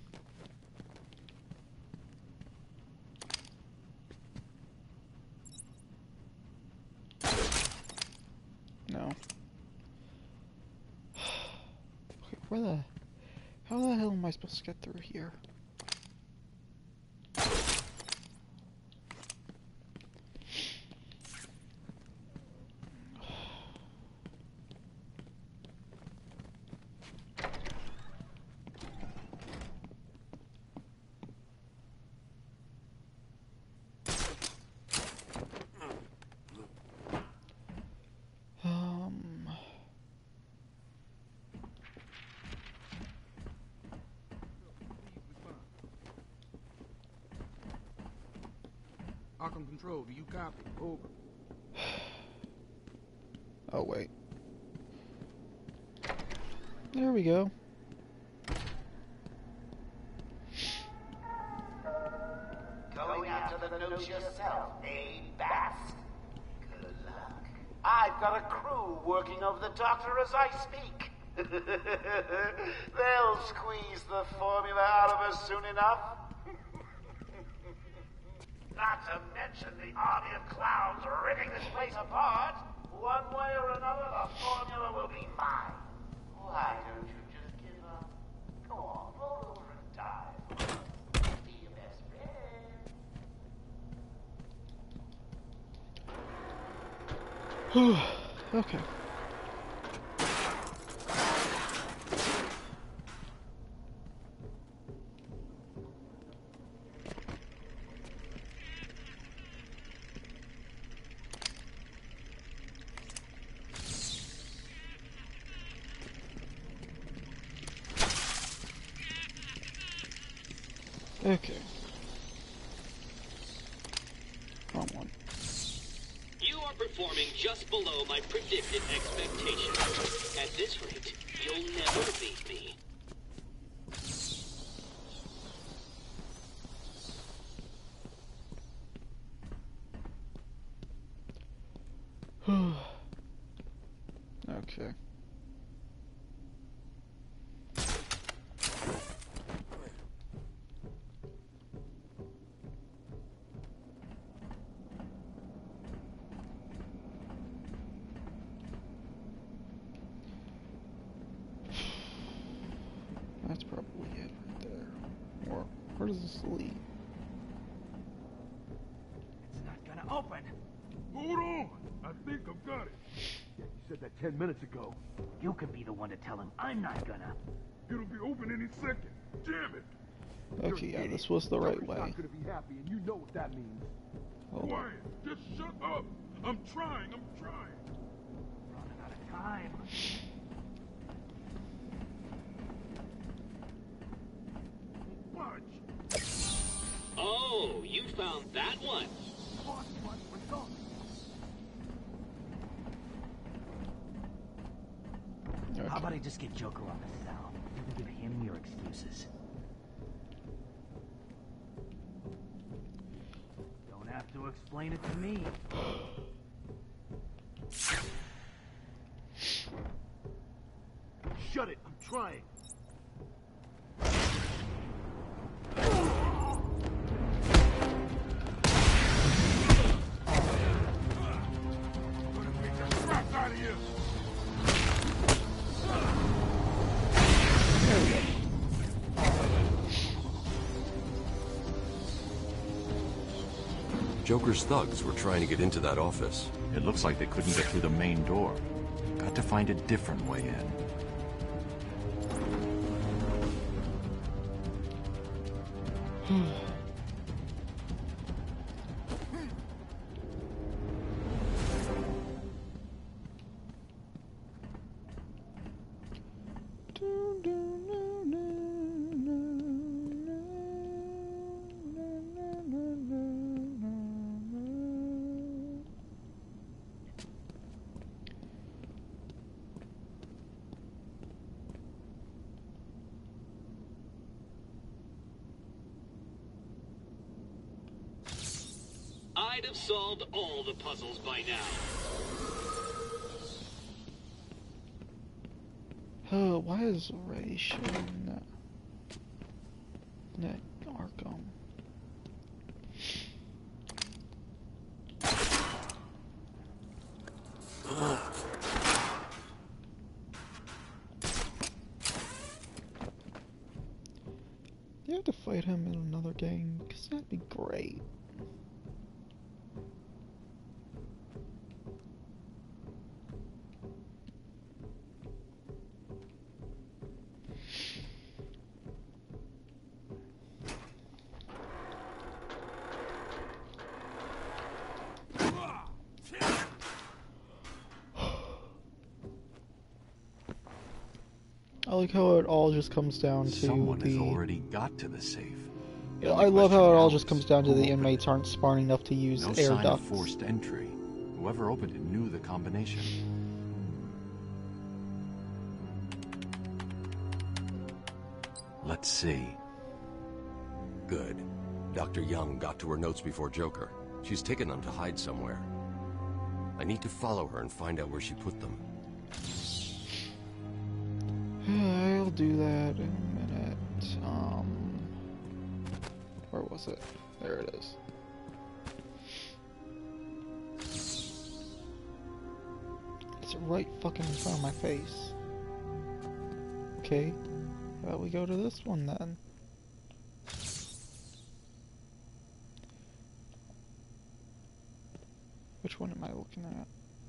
No. Okay, where the... How the hell am I supposed to get through here? Arkham Control, do you copy? Over. Oh, wait. There we go. Going after the notes yourself, eh, Bast? Good luck. I've got a crew working over the doctor as I speak. They'll squeeze the formula out of us soon enough. Not to mention the army of clowns ripping this place apart. One way or another, the formula will be mine. Why don't you just give up? Go on, roll over and die. Be your best friend. Okay. Okay. Wrong one. You are performing just below my predicted expectations. At this rate, you'll never beat me. Okay. That's probably it right there. Or where does this lead? It's not gonna open. Hold on! I think I've got it. Yeah, you said that ten minutes ago. You could be the one to tell him. I'm not gonna. It'll be open any second. Damn it! Okay, yeah, this was the right way. I'm not gonna be happy, and you know what that means. Hold Quiet! Just shut up! I'm trying, I'm trying! Running out of time. Watch! Oh, you found that one. What? What? What's on? Okay. How about I just get Joker on the cell? You can give him your excuses. Don't have to explain it to me. Shut it! I'm trying. Joker's thugs were trying to get into that office. It looks like they couldn't get through the main door. Got to find a different way in. I'd have solved all the puzzles by now. Oh, why is Ray showing that? That Arkham. Do you have to fight him in another game? Because that'd be great. I like how it all just comes down to Someone the... has already got to the safe. Yeah, I love how it all just comes down to the inmates aren't smart enough to use No air sign ducts. of forced entry. Whoever opened it knew the combination. Let's see. Good. Doctor Young got to her notes before Joker. She's taken them to hide somewhere. I need to follow her and find out where she put them. I'll do that in a minute. Um, where was it? There it is. It's right fucking in front of my face. Okay, how about we go to this one then? Which one am I looking at?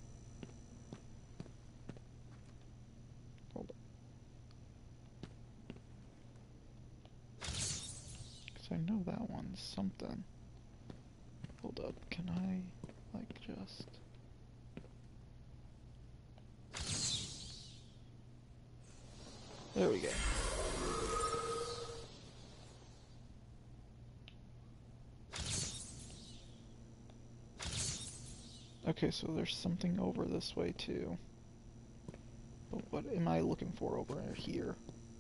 Hold up. Because I know that one's something. Hold up, can I, like, just... There we go. Okay, so there's something over this way too. But what am I looking for over here?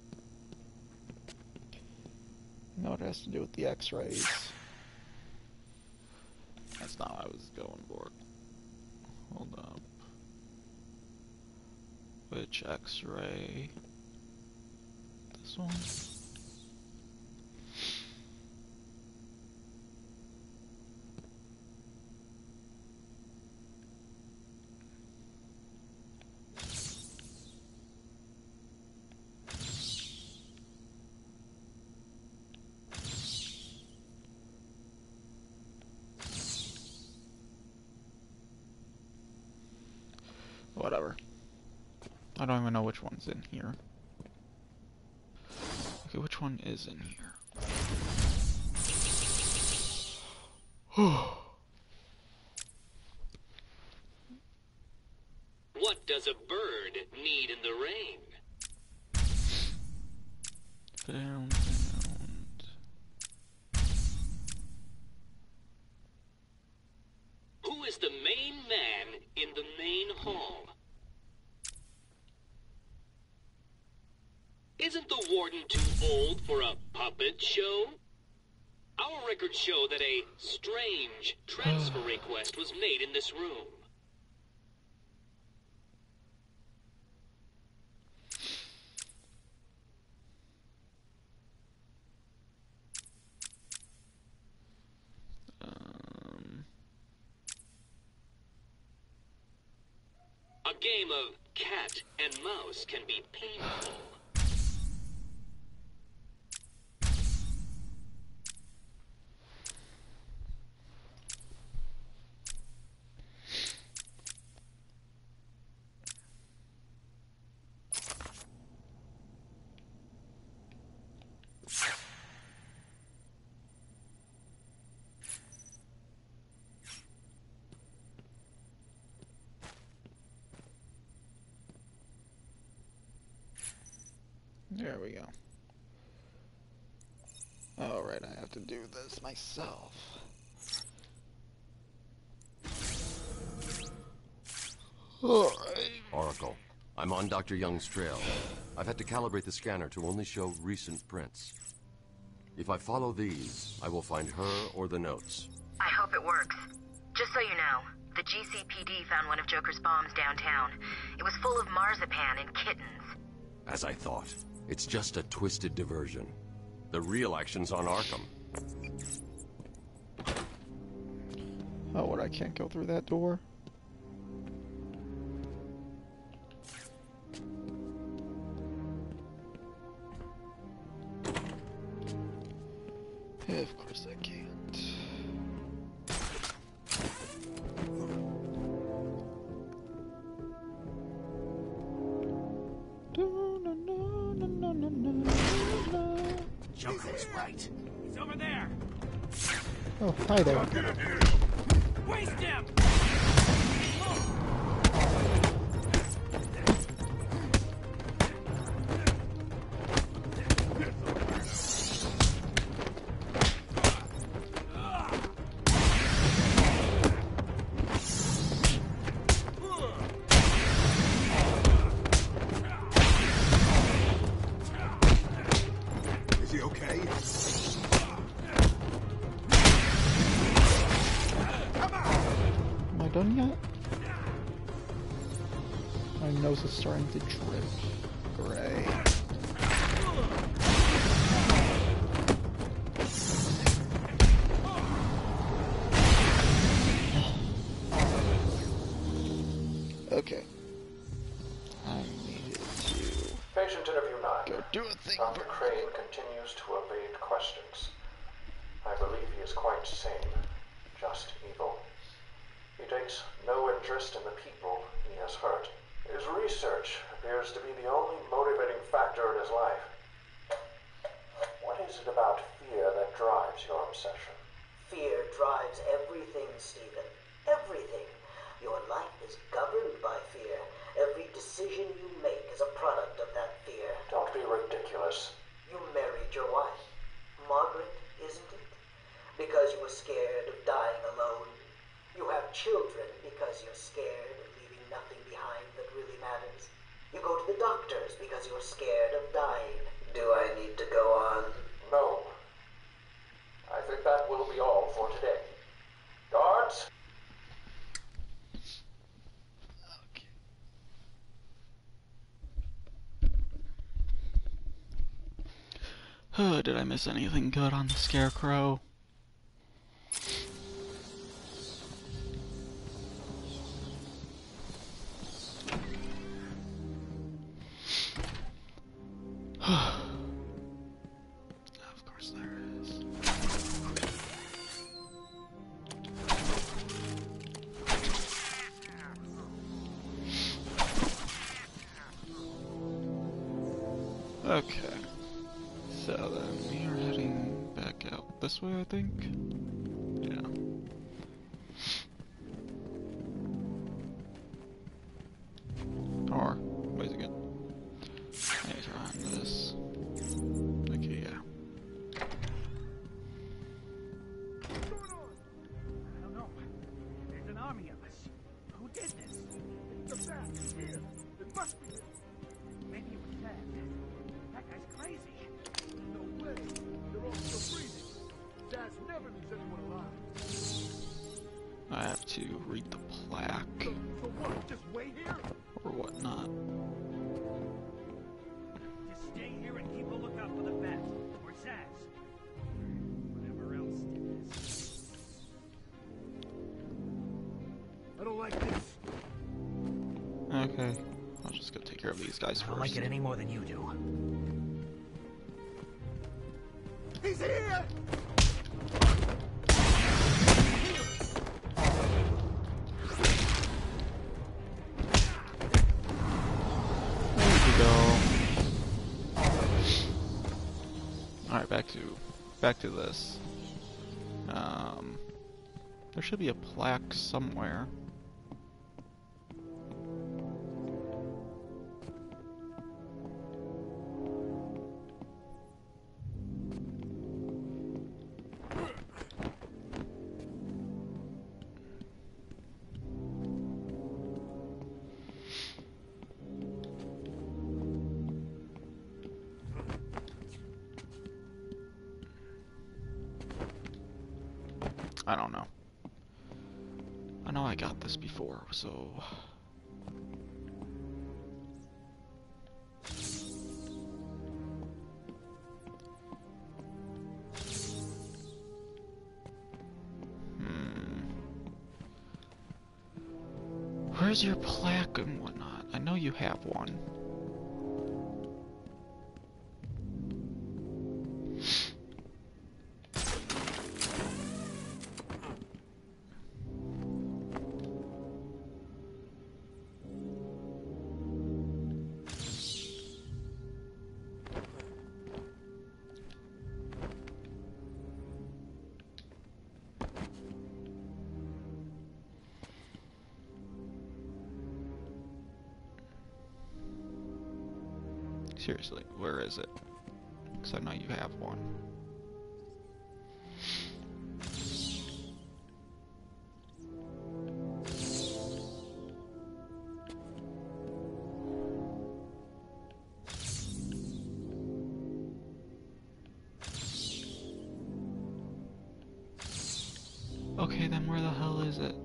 I know it has to do with the X-rays. That's not what I was going for. Hold up. Which X-ray? This one? Whatever. I don't even know which one's in here. Okay, which one is in here? What does a bird need in the rain? Found, found. Who is the main man in the main hall? Isn't the warden too old for a puppet show? Our records show that a strange transfer request was made in this room. Um. A game of cat and mouse can be painful. There we go. Alright, I have to do this myself. Alright. Oracle, I'm on Doctor Young's trail. I've had to calibrate the scanner to only show recent prints. If I follow these, I will find her or the notes. I hope it works. Just so you know, the G C P D found one of Joker's bombs downtown. It was full of marzipan and kittens. As I thought, it's just a twisted diversion. The real action's on Arkham. Oh, what, I can't go through that door? Yeah, of course I can't. Joker was right. He's over there. Oh, hi there. Waste him! Is he okay? Am I done yet? My nose is starting to drip gray. Okay. I needed to Patient interview nine. go do a thing. Doctor Crane continues to evade questions. I believe he is quite sane, just evil. He takes no interest in the people he has hurt. His research appears to be the only motivating factor in his life. What is it about fear that drives your obsession? Fear drives everything, Stephen. Everything. Your life is governed by fear. Every decision you make is a product of that fear. Don't be ridiculous. You married your wife. Margaret, isn't it? Because you were scared of dying alone. You have children because you're scared of leaving nothing behind that really matters. You go to the doctors because you're scared of dying. Do I need to go on? No. I think that will be all for today. Guards? Oh, did I miss anything good on the Scarecrow? Of course there is. Okay. So then we are heading back out this way, I think. Yeah. Or, wait a second. I need to run this. Okay, yeah. I don't know. There's an army of us. Who did this? It's the bat. Here. It must be him. Maybe it was that. That guy's crazy. No way. They're all still breathing. Daz never leaves anyone alive. I have to read the plaque. So, so what? Just wait here? Or whatnot. Just stay here and keep a lookout for the bat. Or Zaz. Whatever else did this. I don't like this. Okay. I'll just go take care of these guys I first. don't like it any more than you do. He's here! Alright, back to back to this. Um, there should be a plaque somewhere. I don't know. I know I got this before, so... Where's your plaque and whatnot? I know you have one. Seriously, where is it? Because I know you have one. Okay, then where the hell is it?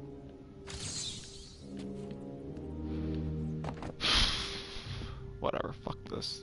Whatever, fuck this.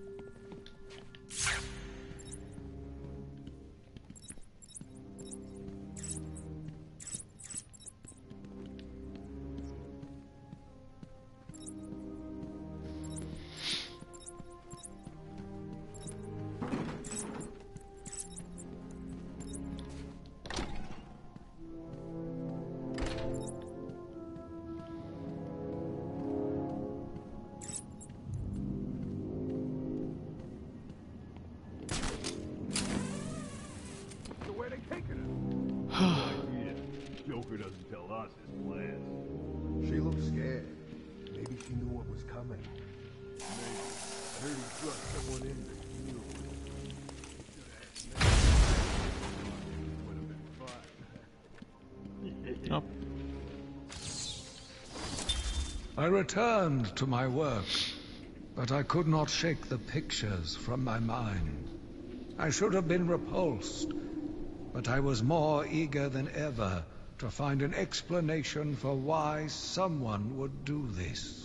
Joker doesn't tell us his plans. She looked scared. Maybe she knew what was coming. Maybe. I heard he struck someone in the heel. Would have been fun. Nope. I returned to my work, but I could not shake the pictures from my mind. I should have been repulsed, but I was more eager than ever to find an explanation for why someone would do this.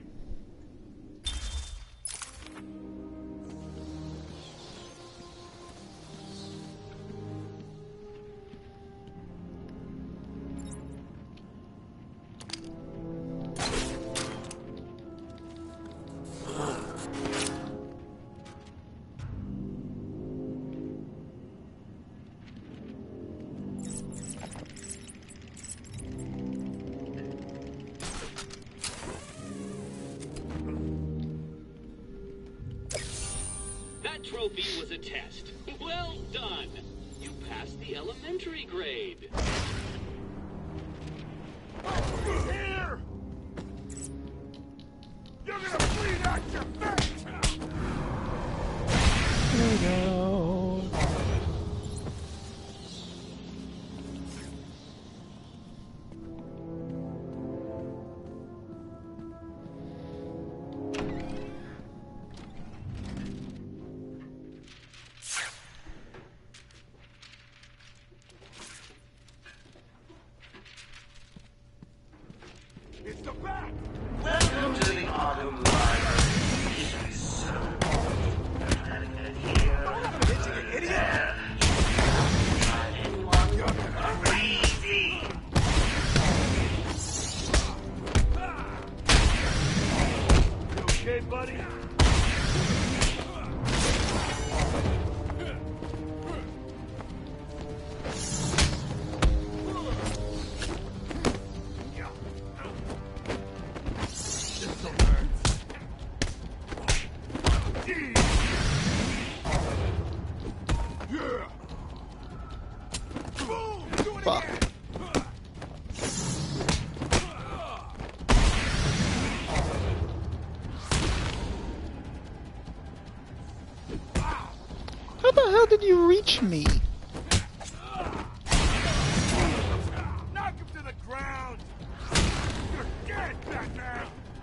Trophy was a test. Well done. You passed the elementary grade. Here! You're gonna bleed out your face! There we go. It's the back! Welcome to the Autumn Library. This is so here. Idiot! There. Try anyone? Crazy! You okay, buddy? Fuck. How the hell did you reach me? Knock him to the ground! You're dead, Batman!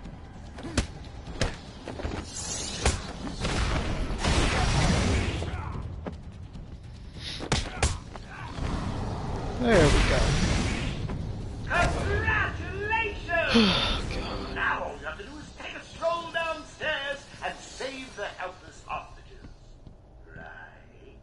There we go. Congratulations! Oh, God. Now all you have to do is take a stroll downstairs and save the helpless hostages. Right?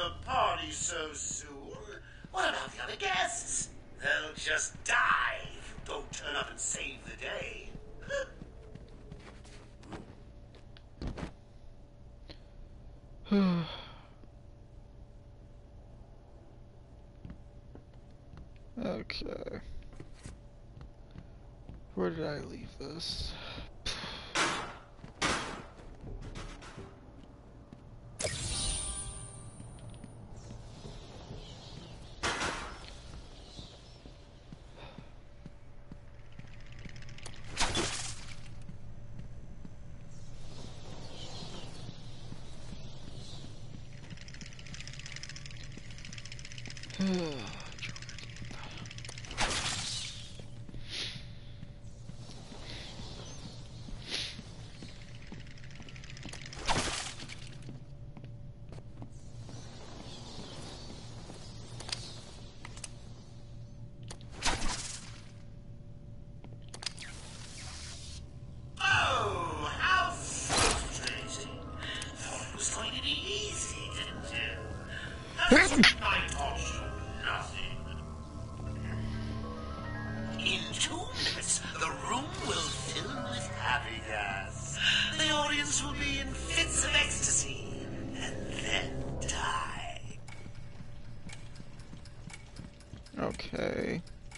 the party so soon. What about the other guests? They'll just die if you don't turn up and save the day. Okay. Where did I leave this? Oh, how frustrating. Thought it was going to be easy, didn't you? That's my torture. Nothing. In two minutes, the room will fill with happy gas. The audience will be in fits of ecstasy, and then die. Okay.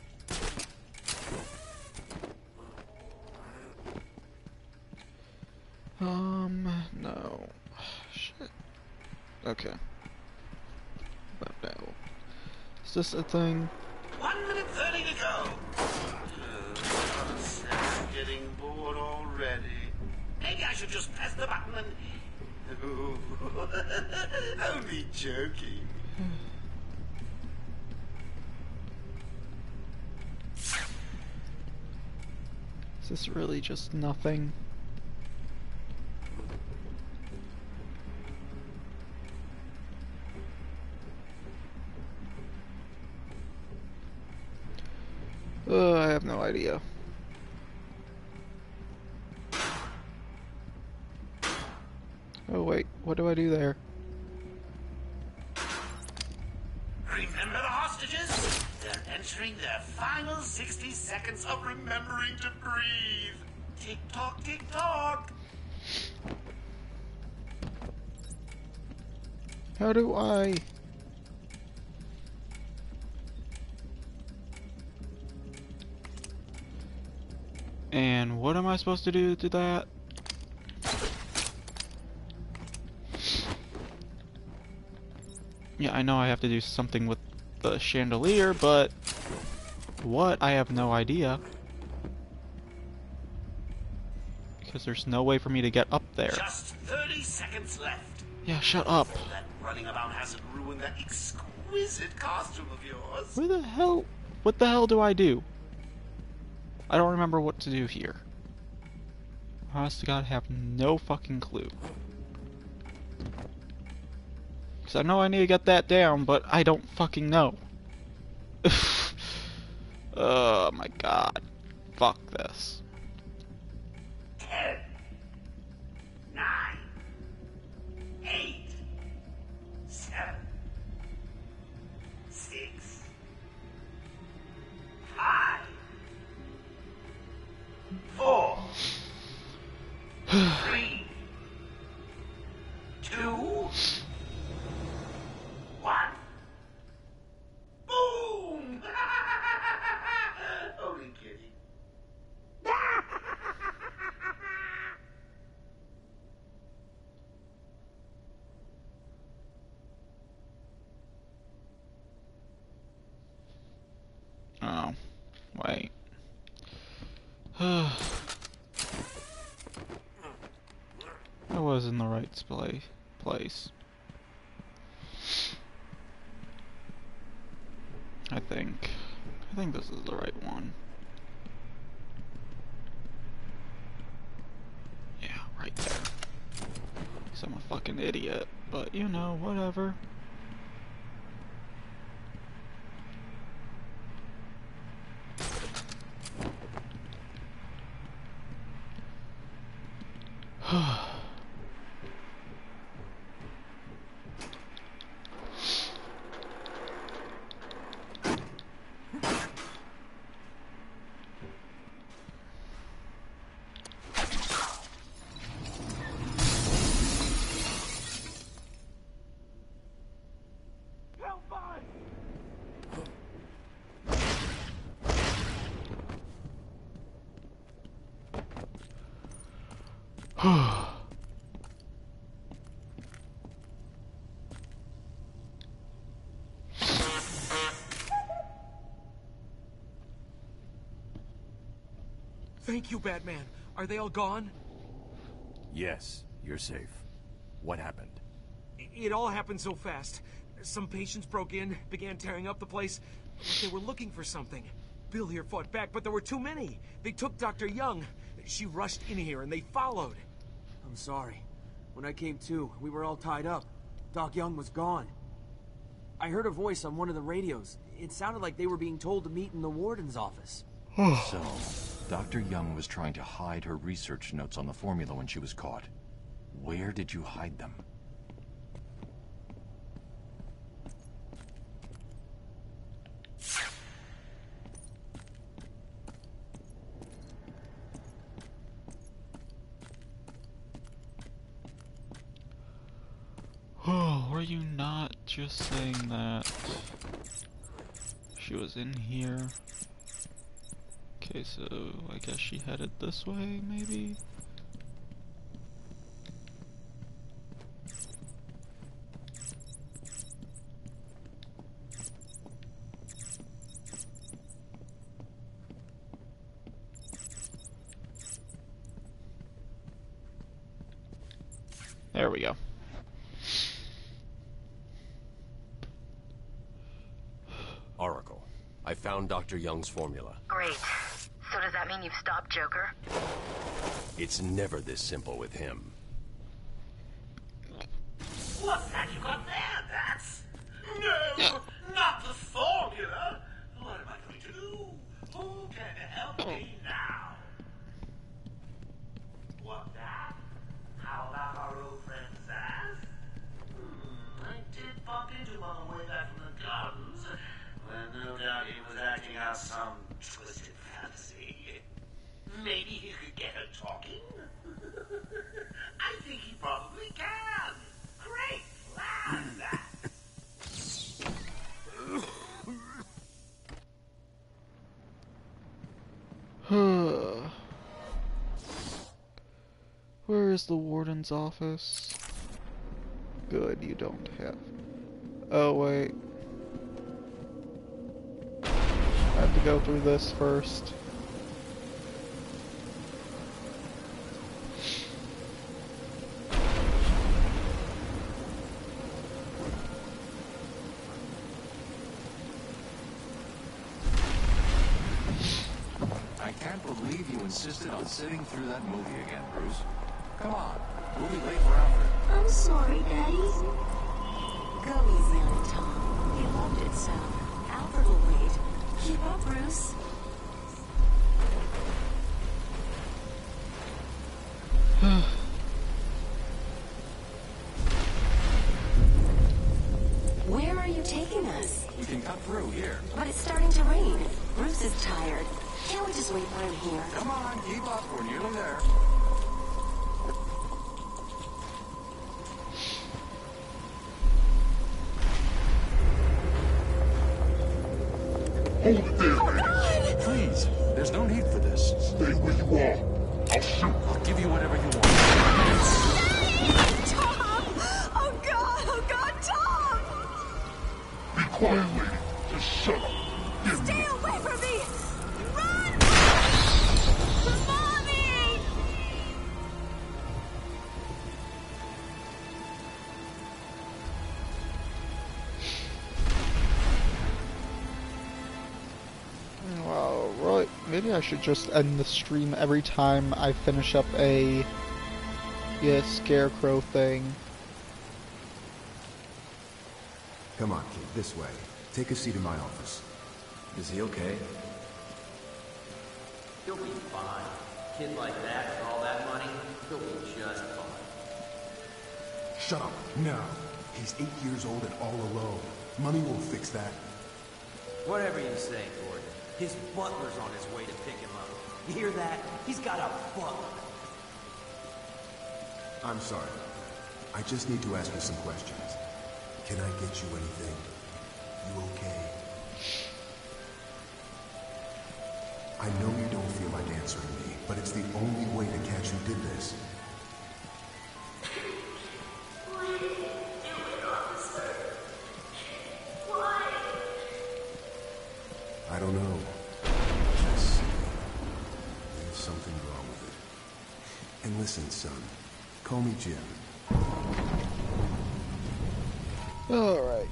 Um, no. Shit. Okay. But no. Is this a thing? One minute thirty to go. Oh, I'm getting bored already. Maybe I should just press the button and... Ooh. Only joking. Is this really just nothing? Uh, I have no idea. Oh wait, what do I do there? Remember the hostages? They're entering their final sixty seconds of remembering to breathe. Tick tock, tick tock. How do I? And what am I supposed to do to that? Yeah, I know I have to do something with the chandelier, but what? I have no idea. Because there's no way for me to get up there. Just thirty seconds left. Yeah, shut up. That running about hasn't ruined that exquisite costume of yours. Where the hell? What the hell do I do? I don't remember what to do here. Honest to God, I have no fucking clue. Because I know I need to get that down, but I don't fucking know. Oh my god. Fuck this. Ten. Nine. Eight. Seven. Six. Five. Four. Three. Two. One. Boom! Only kidding. Oh, wait. I was in the right splay place. I think. I think this is the right one. Yeah, right there. Because I'm a fucking idiot, but you know, whatever. Thank you, Batman. Are they all gone? Yes, you're safe. What happened? It all happened so fast. Some patients broke in, began tearing up the place, like they were looking for something. Bill here fought back, but there were too many. They took Doctor Young. She rushed in here, and they followed. I'm sorry. When I came to, we were all tied up. Doc Young was gone. I heard a voice on one of the radios. It sounded like they were being told to meet in the warden's office. So, Doctor Young was trying to hide her research notes on the formula when she was caught. Where did you hide them? Oh, were you not just saying that she was in here? Okay, so I guess she headed this way, maybe? There we go. Oracle, I found Doctor Young's formula. Great. So does that mean you've stopped Joker? It's never this simple with him. What's that you got there, Bats? No, not the formula. What am I going to do? Who can help me now? What that? How about our old friend Zaz? Hmm, I did bump into him on the way back from the gardens. Well, no doubt he was acting out some twisted fantasy. Maybe he could get her talking? I think he probably can. Great plan, that. Where is the warden's office? Good, you don't have. Oh, wait. I have to go through this first. I can't believe you insisted on sitting through that movie again, Bruce. Come on, we'll be late for Alfred. I'm sorry, Daddy. Go easy on it, Tom. You loved it so. Alfred will wait. Keep up, Bruce. Where are you taking us? We can cut through here. But it's starting to rain. Bruce is tired. Can't we just wait for him here? Come on, keep up. We're nearly there. Hold it there, Oh, man. God! Please, there's no need for this. Stay where you are. I'll shoot. I'll give you whatever you want. Tom! Oh, God! Oh, God, Tom! Be quiet, lady. Just shut up. Give Stay me. away from me! Run! Mommy! Well, right. Maybe I should just end the stream every time I finish up a yeah, scarecrow thing. Come on, kid, this way. Take a seat in my office. Is he okay? He'll be fine. Kid like that with all that money, he'll be just fine. Shut up, now. He's eight years old and all alone. Money won't fix that. Whatever you say, Gordon. His butler's on his way to pick him up. You hear that? He's got a butler. I'm sorry. I just need to ask you some questions. Can I get you anything? You okay? I know you don't feel like answering me, but it's the only way to catch who did this. meet you. Alright.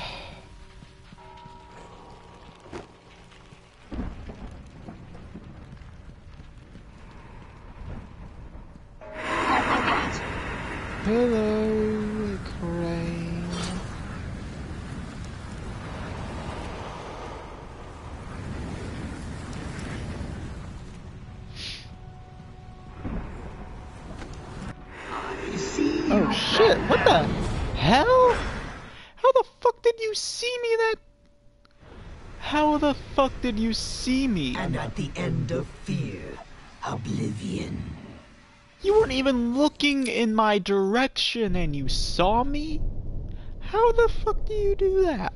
Hello, Crane. Oh shit, what the hell? How the fuck did you see me that? How the fuck did you see me? And at the end of fear, oblivion. You weren't even looking in my direction and you saw me? How the fuck do you do that?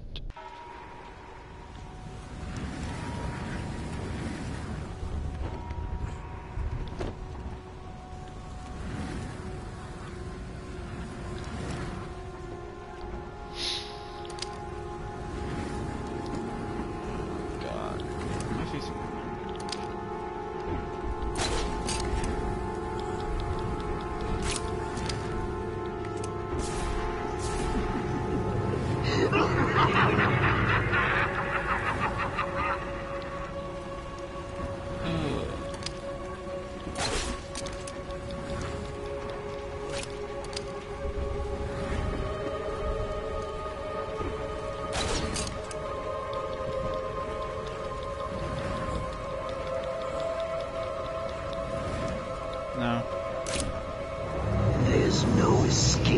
No. There's no escape.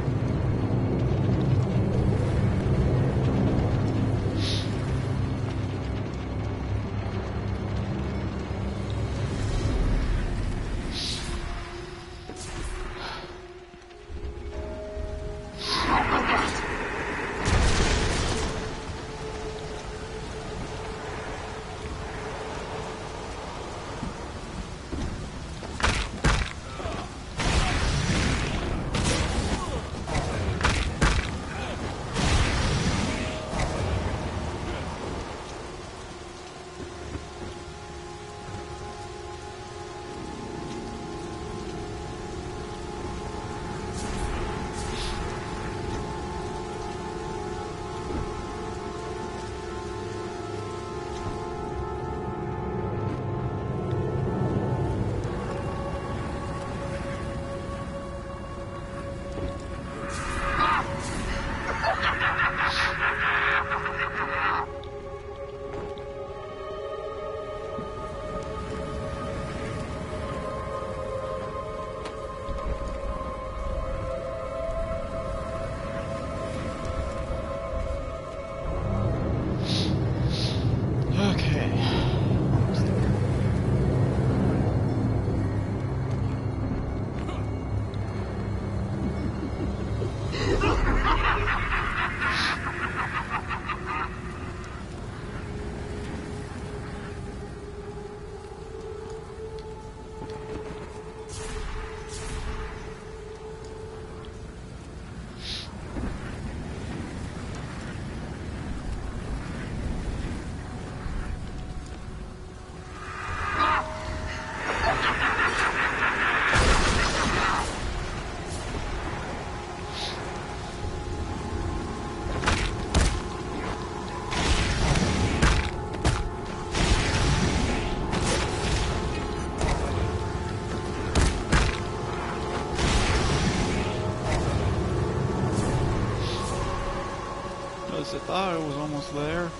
I thought it was almost there.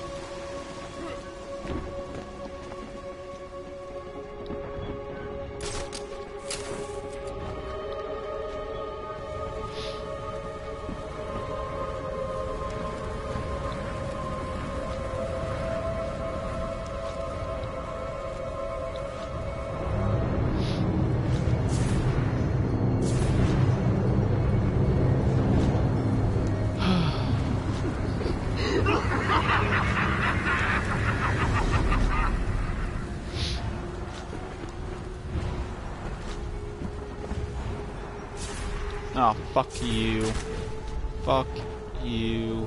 Oh, fuck you. Fuck you.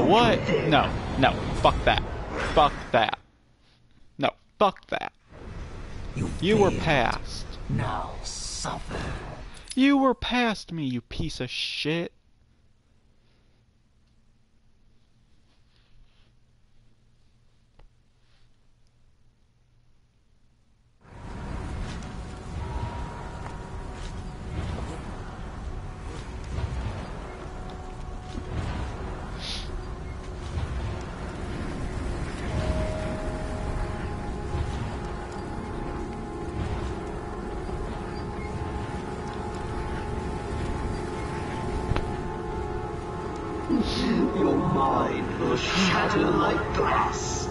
what? No, no, fuck that. Fuck that. No, fuck that. You, you were failed. past. Now suffer. You were past me, you piece of shit. Your mind will shatter like glass.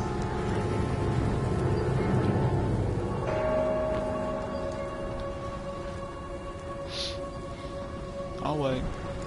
I'll wait.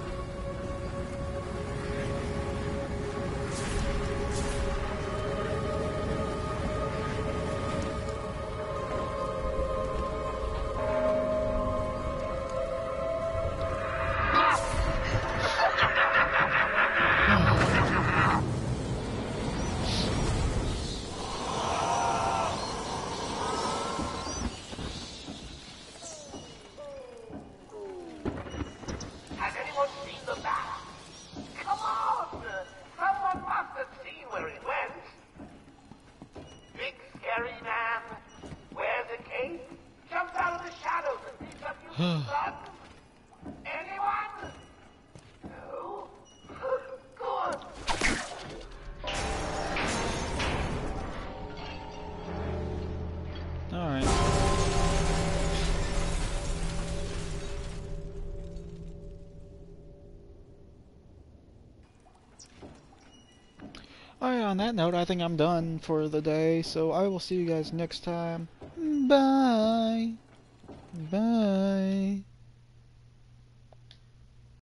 Alright. Alright, on that note, I think I'm done for the day, so I will see you guys next time. Bye! Bye!